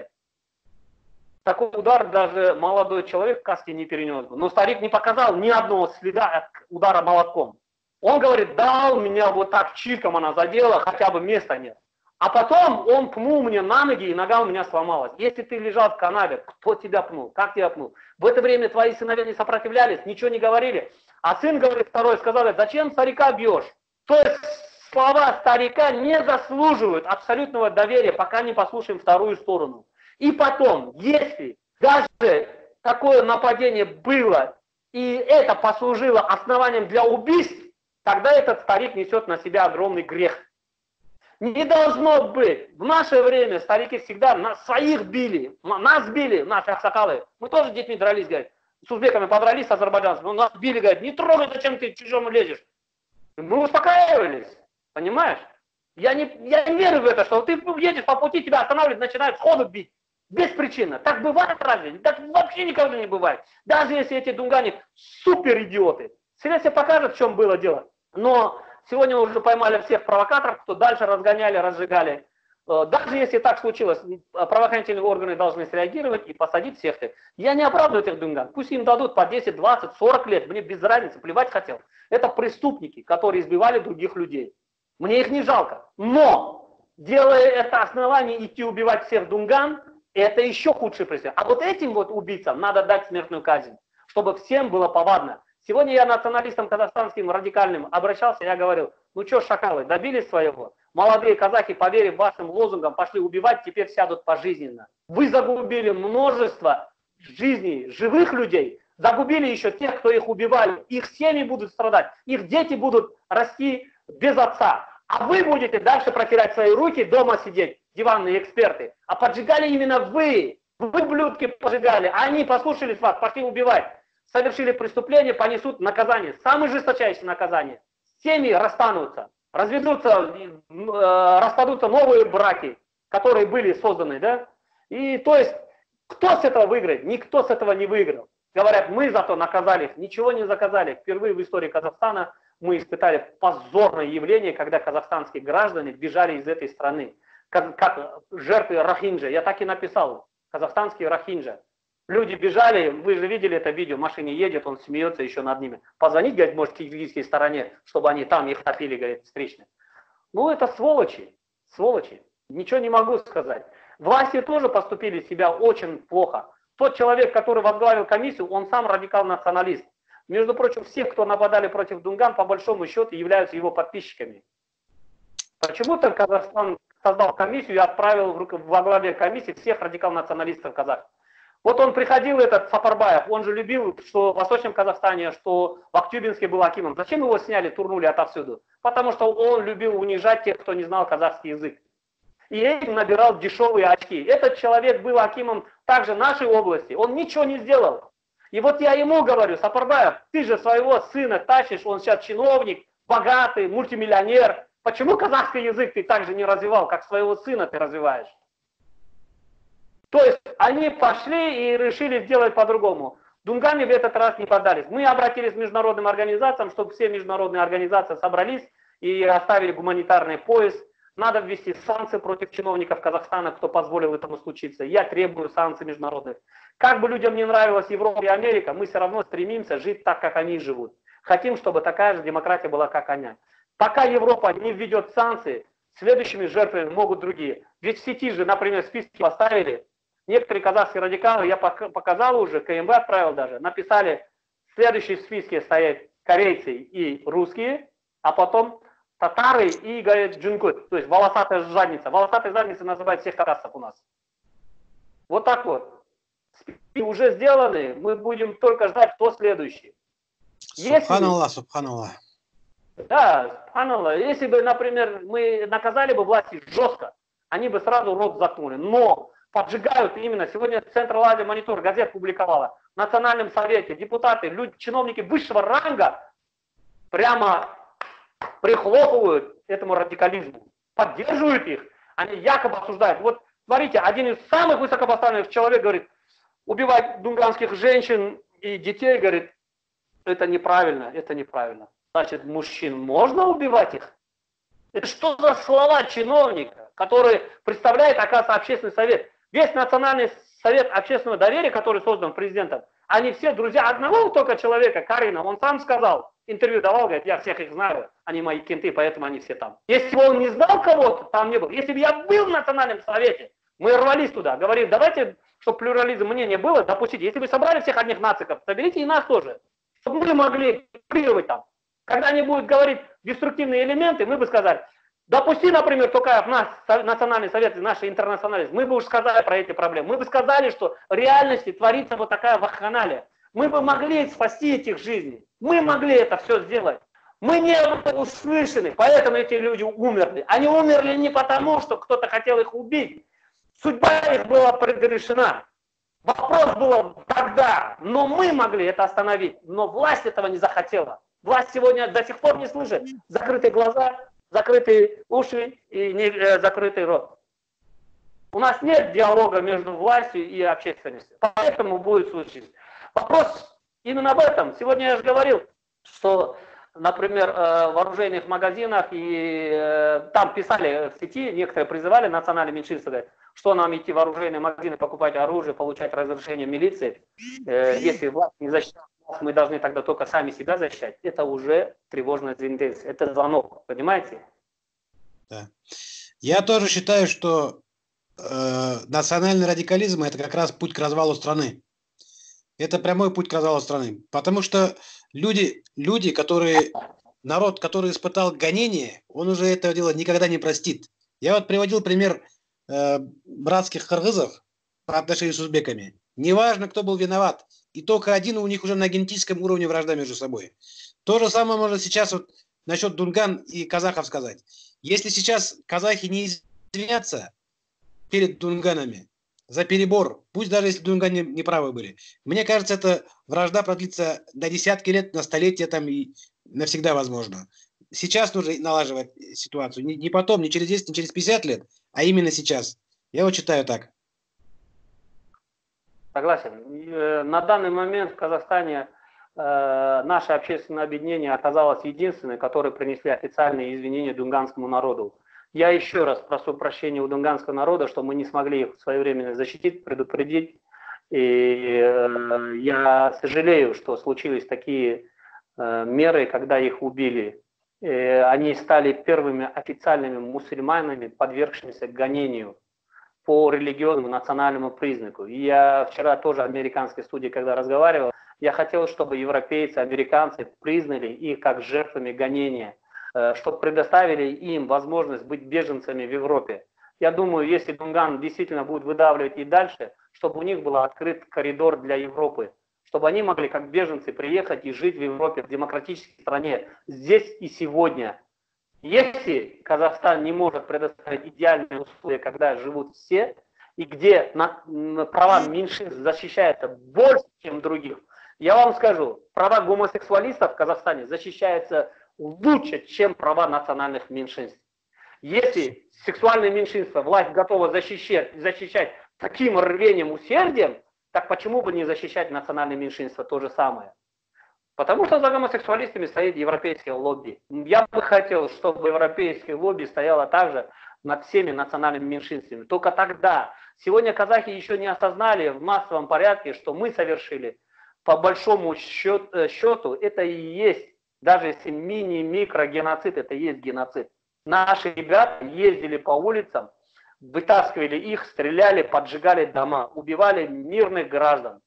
Такой удар даже молодой человек в каске не перенес бы. Но старик не показал ни одного следа от удара молотком. Он говорит: дал меня вот так чиком, она задела, хотя бы места нет. А потом он пнул мне на ноги, и нога у меня сломалась. Если ты лежал в канаве, кто тебя пнул? Как тебя пнул? В это время твои сыновья не сопротивлялись, ничего не говорили. А сын, говорит, второй, сказал: зачем старика бьешь? То есть слова старика не заслуживают абсолютного доверия, пока не послушаем вторую сторону. И потом, если даже такое нападение было, и это послужило основанием для убийств, тогда этот старик несет на себя огромный грех. Не должно быть. В наше время старики всегда нас своих били. Нас били, наши аксакалы. Мы тоже с детьми дрались, говорят. С узбеками подрались, с азербайджанцами. Но нас били, говорят: не трогай, зачем ты чужому лезешь. Мы успокаивались. Понимаешь? Я не, я не верю в это, что ты едешь по пути, тебя останавливают, начинают сходу бить. Без причины. Так бывает разве? Так вообще никогда не бывает. Даже если эти дунгане супер идиоты. Следствие покажет, в чем было дело. Но сегодня уже поймали всех провокаторов, кто дальше разгоняли, разжигали. Даже если так случилось, правоохранительные органы должны среагировать и посадить всех их. Я не оправдываю этих дунган. Пусть им дадут по десять, двадцать, сорок лет. Мне без разницы, плевать хотел. Это преступники, которые избивали других людей. Мне их не жалко. Но, делая это основание идти убивать всех дунган, это еще худшее преступление. А вот этим вот убийцам надо дать смертную казнь, чтобы всем было повадно. Сегодня я националистам казахстанским радикальным обращался, я говорил: ну что, шакалы, добились своего? Молодые казахи, поверив вашим лозунгам, пошли убивать, теперь сядут пожизненно. Вы загубили множество жизней живых людей, загубили еще тех, кто их убивали. Их семьи будут страдать, их дети будут расти без отца. А вы будете дальше протирать свои руки, дома сидеть, диванные эксперты. А поджигали именно вы. Вы, блюдки, поджигали, а они послушались вас, пошли убивать. Совершили преступление, понесут наказание. Самое жесточайшее наказание. Семьи расстанутся, разведутся, э, распадутся новые браки, которые были созданы, да? И то есть, кто с этого выиграет? Никто с этого не выиграл. Говорят, мы зато наказали их. Ничего не заказали. Впервые в истории Казахстана мы испытали позорное явление, когда казахстанские граждане бежали из этой страны. Как, как жертвы Рохинджа. Я так и написал. Казахстанские Рохинджа. Люди бежали, вы же видели это видео, в машине едет, он смеется еще над ними. Позвонить, говорит, может, к киргизской стороне, чтобы они там их топили, говорит, встречные. Ну, это сволочи, сволочи. Ничего не могу сказать. Власти тоже поступили себя очень плохо. Тот человек, который возглавил комиссию, он сам радикал-националист. Между прочим, все, кто нападали против Дунган, по большому счету, являются его подписчиками. Почему-то Казахстан создал комиссию и отправил во главе комиссии всех радикал-националистов казахов. Вот он приходил, этот Сапарбаев, он же любил, что в Восточном Казахстане, что в Актюбинске был акимом. Зачем его сняли, турнули отовсюду? Потому что он любил унижать тех, кто не знал казахский язык. и этим набирал дешевые очки. Этот человек был акимом также нашей области, он ничего не сделал. И вот я ему говорю: Сапарбаев, ты же своего сына тащишь, он сейчас чиновник, богатый, мультимиллионер. Почему казахский язык ты также не развивал, как своего сына ты развиваешь? То есть они пошли и решили сделать по-другому. Дунгане в этот раз не поддались. Мы обратились к международным организациям, чтобы все международные организации собрались и оставили гуманитарный поиск. Надо ввести санкции против чиновников Казахстана, кто позволил этому случиться. Я требую санкций международных. Как бы людям не нравилась Европа и Америка, мы все равно стремимся жить так, как они живут. Хотим, чтобы такая же демократия была, как они. Пока Европа не введет санкции, следующими жертвами могут другие. Ведь в сети же, например, списки поставили. Некоторые казахские радикалы, я показал уже, КМБ отправил даже, написали: в следующей списке стоят корейцы и русские, а потом татары и, говорят, джунгут, то есть волосатая задница. Волосатая задница называют всех казахов у нас. Вот так вот. Списки уже сделаны, мы будем только ждать, кто следующий. Субханаллах, субханаллах. Да, субханаллах. Если бы, например, мы наказали бы власти жестко, они бы сразу рот заткнули. Но поджигают именно. Сегодня Централ Азия Монитор газет публиковала. В Национальном совете депутаты, люди, чиновники высшего ранга прямо прихлопывают этому радикализму, поддерживают их. Они якобы осуждают. Вот смотрите, один из самых высокопоставленных человек говорит: убивать дунганских женщин и детей, говорит, это неправильно, это неправильно. Значит, мужчин можно убивать их? Это что за слова чиновника, который представляет, оказывается, общественный совет? Весь Национальный совет общественного доверия, который создан президентом, они все друзья одного только человека, Карина. Он сам сказал, интервью давал, говорит: я всех их знаю, они мои кенты, поэтому они все там. Если бы он не знал кого-то, там не был. Если бы я был в Национальном совете, мы рвались туда, говорили: давайте, чтобы плюрализм мнения было, допустите. Если вы собрали всех одних нациков, соберите и нас тоже, чтобы мы могли конкурировать там. Когда они будут говорить деструктивные элементы, мы бы сказали: допусти, например, только в наш национальный совет, наш интернационализм, мы бы уж сказали про эти проблемы. Мы бы сказали, что в реальности творится вот такая вакханалия. Мы бы могли спасти этих жизней. Мы могли это все сделать. Мы не услышаны, поэтому эти люди умерли. Они умерли не потому, что кто-то хотел их убить. Судьба их была предрешена. Вопрос был тогда, но мы могли это остановить. Но власть этого не захотела. Власть сегодня до сих пор не слышит. Закрытые глаза, закрытые уши и не, э, закрытый рот. У нас нет диалога между властью и общественностью. Поэтому будет случиться. Вопрос именно об этом. Сегодня я же говорил, что, например, в оружейных магазинах, и э, там писали в сети, некоторые призывали национальные меньшинства, говорят, что нам идти в оружейные магазины, покупать оружие, получать разрешение милиции. Э, если власть не защищает, мы должны тогда только сами себя защищать. Это уже тревожная тенденция. Это звонок. Понимаете? Да. Я тоже считаю, что э, национальный радикализм – это как раз путь к развалу страны. Это прямой путь к развалу страны. Потому что люди, люди, которые, народ, который испытал гонение, он уже этого дела никогда не простит. Я вот приводил пример э, братских кыргызов по отношению с узбеками. Неважно, кто был виноват. И только один у них уже на генетическом уровне вражда между собой. То же самое можно сейчас вот насчет дунган и казахов сказать. Если сейчас казахи не извинятся перед дунганами за перебор, пусть даже если дунгане неправы были, мне кажется, эта вражда продлится на десятки лет, на столетия там и навсегда возможно. Сейчас нужно налаживать ситуацию. Не, не потом, не через десять, не через пятьдесят лет, а именно сейчас. Я вот считаю так. Согласен. На данный момент в Казахстане э, наше общественное объединение оказалось единственным, которое принесли официальные извинения дунганскому народу. Я еще раз прошу прощения у дунганского народа, что мы не смогли их своевременно защитить, предупредить. И э, я сожалею, что случились такие э, меры, когда их убили. И они стали первыми официальными мусульманами, подвергшимися гонению по религиозному национальному признаку. И я вчера тоже в американской студии, когда разговаривал, я хотел, чтобы европейцы, американцы признали их как жертвами гонения, чтобы предоставили им возможность быть беженцами в Европе. Я думаю, если Дунган действительно будет выдавливать и дальше, чтобы у них был открыт коридор для Европы, чтобы они могли как беженцы приехать и жить в Европе, в демократической стране, здесь и сегодня. Если Казахстан не может предоставить идеальные условия, когда живут все, и где на, на права меньшинств защищаются больше, чем других, я вам скажу, права гомосексуалистов в Казахстане защищаются лучше, чем права национальных меньшинств. Если сексуальные меньшинства власть готова защищать, защищать таким рвением, усердием, так почему бы не защищать национальные меньшинства то же самое? Потому что за гомосексуалистами стоит европейское лобби. Я бы хотел, чтобы европейское лобби стояло также над всеми национальными меньшинствами. Только тогда. Сегодня казахи еще не осознали в массовом порядке, что мы совершили. По большому счет, счету, это и есть, даже если мини-микро-геноцид, это и есть геноцид. Наши ребята ездили по улицам, вытаскивали их, стреляли, поджигали дома, убивали мирных граждан.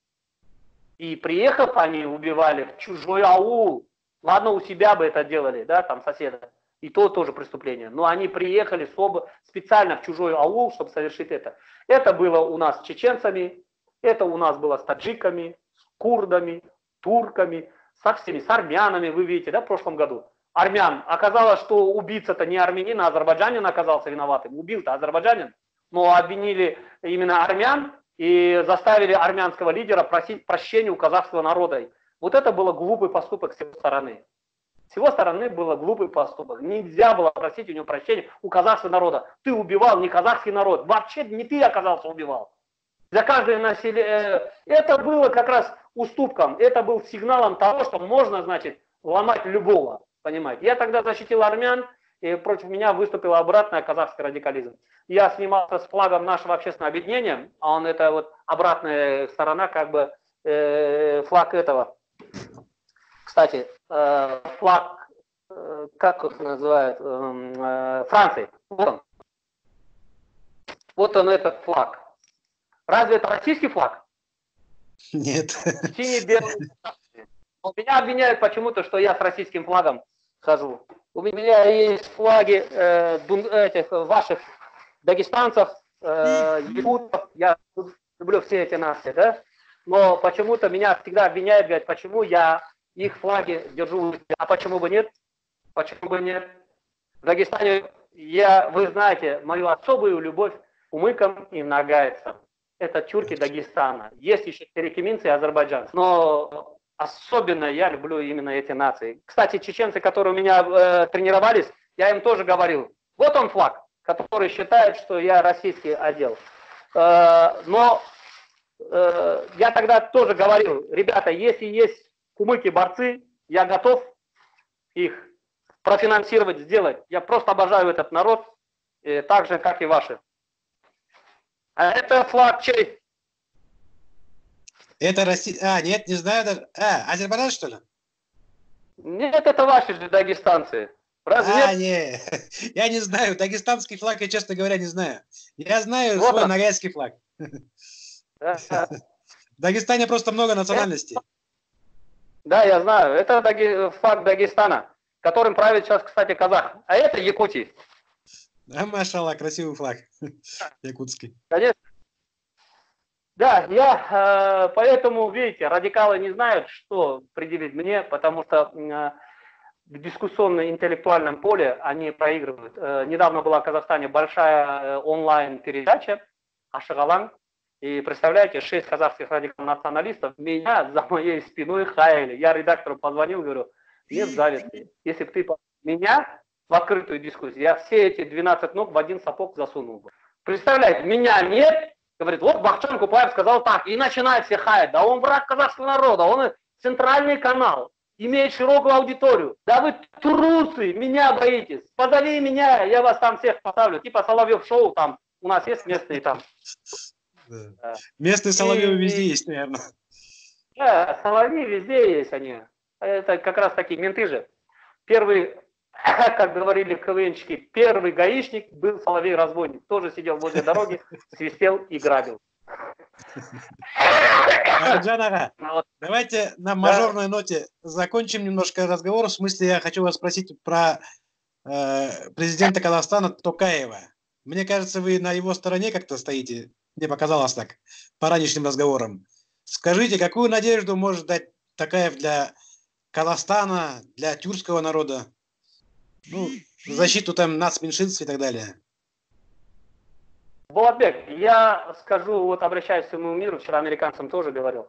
И приехав, они убивали в чужой аул. Ладно, у себя бы это делали, да, там соседа. И то тоже преступление. Но они приехали специально в чужой аул, чтобы совершить это. Это было у нас с чеченцами, это у нас было с таджиками, с курдами, турками, со всеми, с армянами, вы видите, да, в прошлом году. Армян. Оказалось, что убийца-то не армянин, а азербайджанин оказался виноватым. Убил-то азербайджанин. Но обвинили именно армян и заставили армянского лидера просить прощения у казахского народа. Вот это был глупый поступок с его стороны. С его стороны был глупый поступок. Нельзя было просить у него прощения у казахского народа. Ты убивал не казахский народ. Вообще не ты оказался убивал. За каждое население. Это было как раз уступком. Это был сигналом того, что можно, значит, ломать любого. Понимаете? Я тогда защитил армян, и против меня выступил обратный казахский радикализм. Я снимался с флагом нашего общественного объединения, а он это вот обратная сторона, как бы э, флаг этого. Кстати, э, флаг, э, как их называют, э, Франции. Вот он. Вот он этот флаг. Разве это российский флаг? Нет. Синий-белый. Меня обвиняют почему-то, что я с российским флагом хожу. У меня есть флаги э, этих ваших дагестанцев, э, якутов. Я люблю все эти нации, да? Но почему-то меня всегда обвиняют, говорят, почему я их флаги держу, а почему бы нет? Почему бы нет? В Дагестане я, вы знаете, мою особую любовь к умыкам и нагайцам. Это тюрки Дагестана. Есть еще терекиминцы и азербайджанцы. Но особенно я люблю именно эти нации. Кстати, чеченцы, которые у меня э, тренировались, я им тоже говорил, вот он флаг, который считает, что я российский отдел. Э, но э, я тогда тоже говорил, ребята, если есть кумыки-борцы, я готов их профинансировать, сделать. Я просто обожаю этот народ, э, так же, как и ваши. А это флаг чей? Это Россия. А, нет, не знаю даже. А, Азербайджан, что ли? Нет, это ваши же дагестанцы. Разве а, нет? не. Я не знаю. Дагестанский флаг я, честно говоря, не знаю. Я знаю Вот свой он. нагайский флаг. Да, В Дагестане просто много национальностей. да, я знаю. Это Даги... флаг Дагестана, которым правит сейчас, кстати, казах. А это Якутия. А, машаллах, красивый флаг. Якутский. Конечно. Да, я э, поэтому, видите, радикалы не знают, что предъявить мне, потому что э, в дискуссионно-интеллектуальном поле они проигрывают. Э, недавно была в Казахстане большая э, онлайн-передача «Ашигалан», и представляете, шесть казахских радикал-националистов меня за моей спиной хаяли. Я редактору позвонил, говорю, нет зависти. Если бы ты меня в открытую дискуссию, я все эти двенадцать ног в один сапог засунул бы. Представляете, меня нет. Говорит, вот Бахчан Купаев сказал так, и начинает всех хаять. Да он враг казахского народа, он центральный канал, имеет широкую аудиторию. Да вы трусы, меня боитесь. Позови меня, я вас там всех поставлю. Типа Соловьев шоу там, у нас есть местные там. Да. Местные Соловьевы везде есть, наверное. Да, Соловьи везде есть они. Это как раз такие менты же. Первый, как говорили КВНчики, первый гаишник был Соловей-разбойник. Тоже сидел возле дороги, свистел и грабил. Ахаджан ага, давайте на мажорной ноте закончим немножко разговор. В смысле, я хочу вас спросить про э, президента Казахстана Токаева. Мне кажется, вы на его стороне как-то стоите. Мне показалось так, по ранешним разговорам. Скажите, какую надежду может дать Токаев для Казахстана, для тюркского народа? Ну, защиту там нацменьшинств и так далее? Булатбек, я скажу, вот обращаюсь к всему миру, вчера американцам тоже говорил.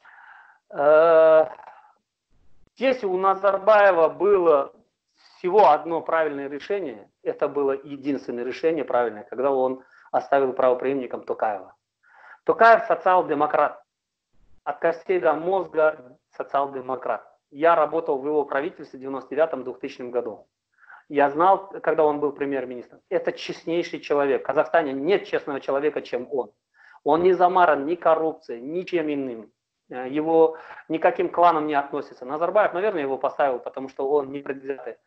Если у Назарбаева было всего одно правильное решение, это было единственное решение правильное, когда он оставил правопреемником Токаева. Токаев социал-демократ. От костей до мозга социал-демократ. Я работал в его правительстве в девяносто девятом — двухтысячном году. Я знал, когда он был премьер-министром. Это честнейший человек. В Казахстане нет честного человека, чем он. Он не замаран ни коррупцией, ничем иным. Его никаким кланом не относится. Назарбаев, наверное, его поставил, потому что он не предвзятый.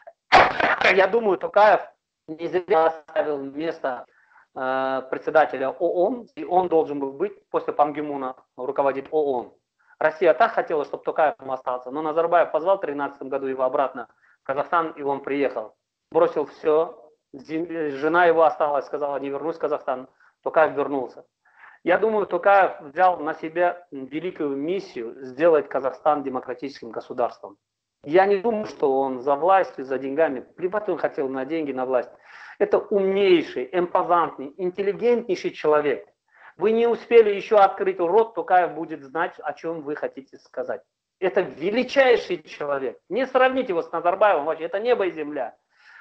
Я думаю, Токаев не зря оставил место э, председателя ООН, и он должен был быть после Пан Ги Муна руководить ООН. Россия так хотела, чтобы Токаев остался, но Назарбаев позвал в две тысячи тринадцатом году его обратно в Казахстан, и он приехал. Бросил все, жена его осталась, сказала, не вернусь в Казахстан. Токаев вернулся. Я думаю, Токаев взял на себя великую миссию сделать Казахстан демократическим государством. Я не думаю, что он за властью, за деньгами, плевать он хотел на деньги, на власть. Это умнейший, импозантный, интеллигентнейший человек. Вы не успели еще открыть рот, Токаев будет знать, о чем вы хотите сказать. Это величайший человек. Не сравнить его с Назарбаевым, вообще, это небо и земля.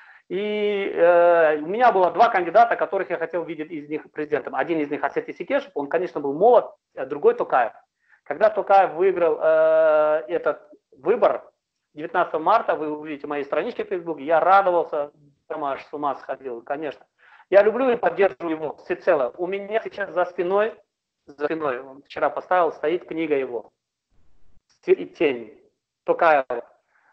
И э, у меня было два кандидата, которых я хотел видеть из них президентом. Один из них Асет Исекешев, он, конечно, был молод, а другой Токаев. Когда Токаев выиграл э, этот выбор, девятнадцатого марта, вы увидите мои странички в Фейсбуке, я радовался, прямо аж с ума сходил, конечно. Я люблю и поддерживаю его всецело. У меня сейчас за спиной, за спиной, он вчера поставил, стоит книга его «Свет и тень» Токаева.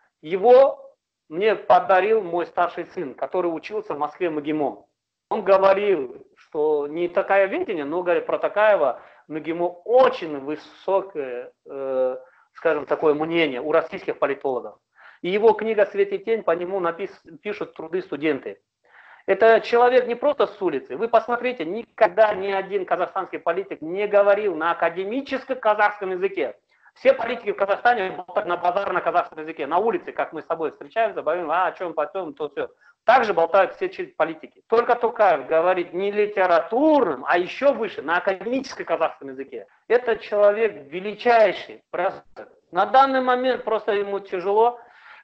Его мне подарил мой старший сын, который учился в Москве МГИМО. Он говорил, что не такое видение, но говорит про Токаева, МГИМО очень высокое, э, скажем, такое мнение у российских политологов. И его книга «Свет и тень», по нему напис, пишут труды студенты. Это человек не просто с улицы. Вы посмотрите, никогда ни один казахстанский политик не говорил на академическом казахском языке. Все политики в Казахстане болтают на базар на казахском языке, на улице, как мы с тобой встречаемся, говорим, а о чем, потом, то все. Также болтают все политики. Только Токаев говорит не литературным, а еще выше, на академическом казахском языке. Это человек величайший. Просто. На данный момент просто ему тяжело.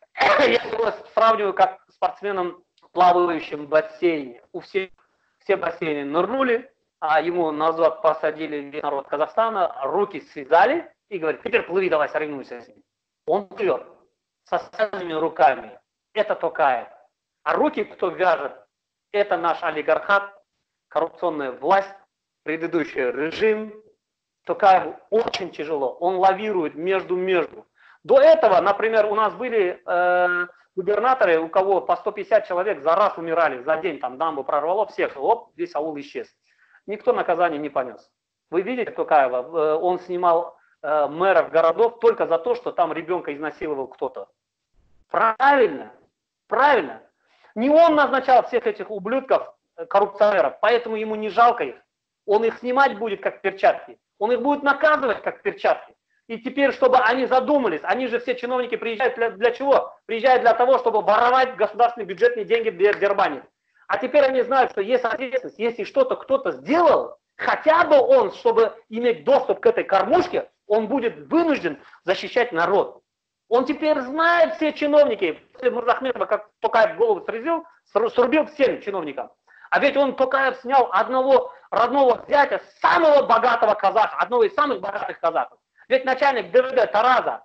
Я его сравниваю как спортсменом, плавающим в бассейне. У всех все бассейны нырнули, а ему назад посадили весь народ Казахстана, руки связали и говорит, теперь плыви, давай соревнуйся с ним. Он плывет со связанными руками. Это Токаев. А руки кто вяжет? Это наш олигархат, коррупционная власть, предыдущий режим. Токаеву очень тяжело. Он лавирует между-между. До этого, например, у нас были э, губернаторы, у кого по сто пятьдесят человек за раз умирали, за день там дамбу прорвало, всех, оп, весь аул исчез. Никто наказания не понес. Вы видите Токаева? Он снимал э, мэров городов только за то, что там ребенка изнасиловал кто-то. Правильно, правильно. Не он назначал всех этих ублюдков, коррупционеров, поэтому ему не жалко их. Он их снимать будет как перчатки. Он их будет наказывать как перчатки. И теперь, чтобы они задумались, они же все чиновники приезжают для, для чего? Приезжают для того, чтобы воровать государственные бюджетные деньги в Дербане. А теперь они знают, что есть ответственность, если что-то кто-то сделал, хотя бы он, чтобы иметь доступ к этой кормушке, он будет вынужден защищать народ. Он теперь знает, все чиновники, Мурзахметова, как Токаев голову срезил, срубил всем чиновникам. А ведь он, Токаев, снял одного родного зятя, самого богатого казаха, одного из самых богатых казахов. Ведь начальник ДВД Тараза,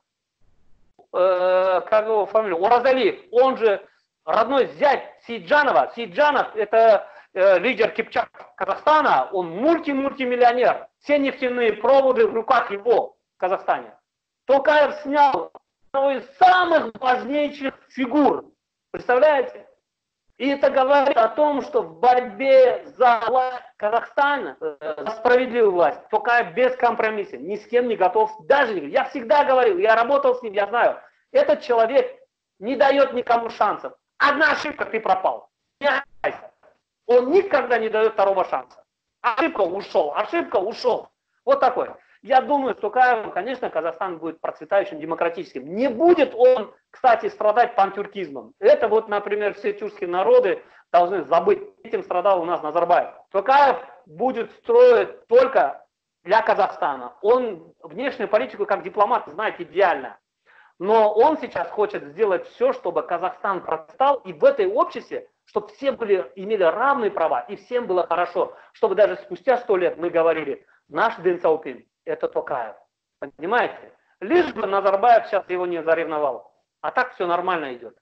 э, как его фамилия, Уразалиев, он же родной зять Сейджанова. Сейджанов это э, лидер Кипчак Казахстана, он мульти-мультимиллионер. Все нефтяные проводы в руках его в Казахстане. Токаев снял одного из самых важнейших фигур. Представляете? И это говорит о том, что в борьбе за власть Казахстана, за справедливую власть, Токаев без компромисса, ни с кем не готов. Даже я всегда говорил, я работал с ним, я знаю, этот человек не дает никому шансов. Одна ошибка, ты пропал. Не ошибайся. Он никогда не дает второго шанса. Ошибка ушел, ошибка ушел. Вот такой. Я думаю, что, конечно, Казахстан будет процветающим, демократическим. Не будет он, кстати, страдать пантюркизмом. Это вот, например, все тюркские народы должны забыть. Этим страдал у нас Назарбаев. Токаев будет строить только для Казахстана. Он внешнюю политику как дипломат знает идеально. Но он сейчас хочет сделать все, чтобы Казахстан процветал, и в этой обществе, чтобы все были, имели равные права, и всем было хорошо. Чтобы даже спустя сто лет мы говорили, наш Дэн Цяопин – это Токаев. Понимаете? Лишь бы Назарбаев сейчас его не заревновал. А так все нормально идет.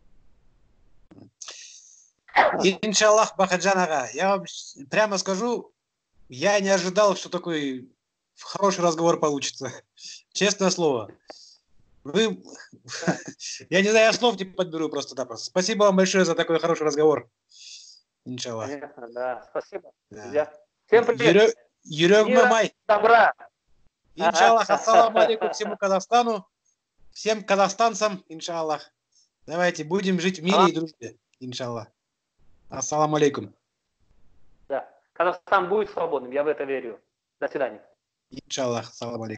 Иншаллах, Бахаджан ага, я вам прямо скажу, я не ожидал, что такой хороший разговор получится. Честное слово. Вы... Я не знаю, я слов не подберу просто-напросто. Спасибо вам большое за такой хороший разговор. Иншаллах. Конечно, да. Спасибо. Да. Всем привет. Юрек Мамай. Добра. Иншаллах. Ассаламу алейкум всему Казахстану. Всем казахстанцам, иншаллах. Давайте будем жить в мире а? и дружбе. Иншаллах. Ассаламу алейкум. Да. Казахстан будет свободным, я в это верю. До свидания. Иншаллах. Ассаламу алейкум.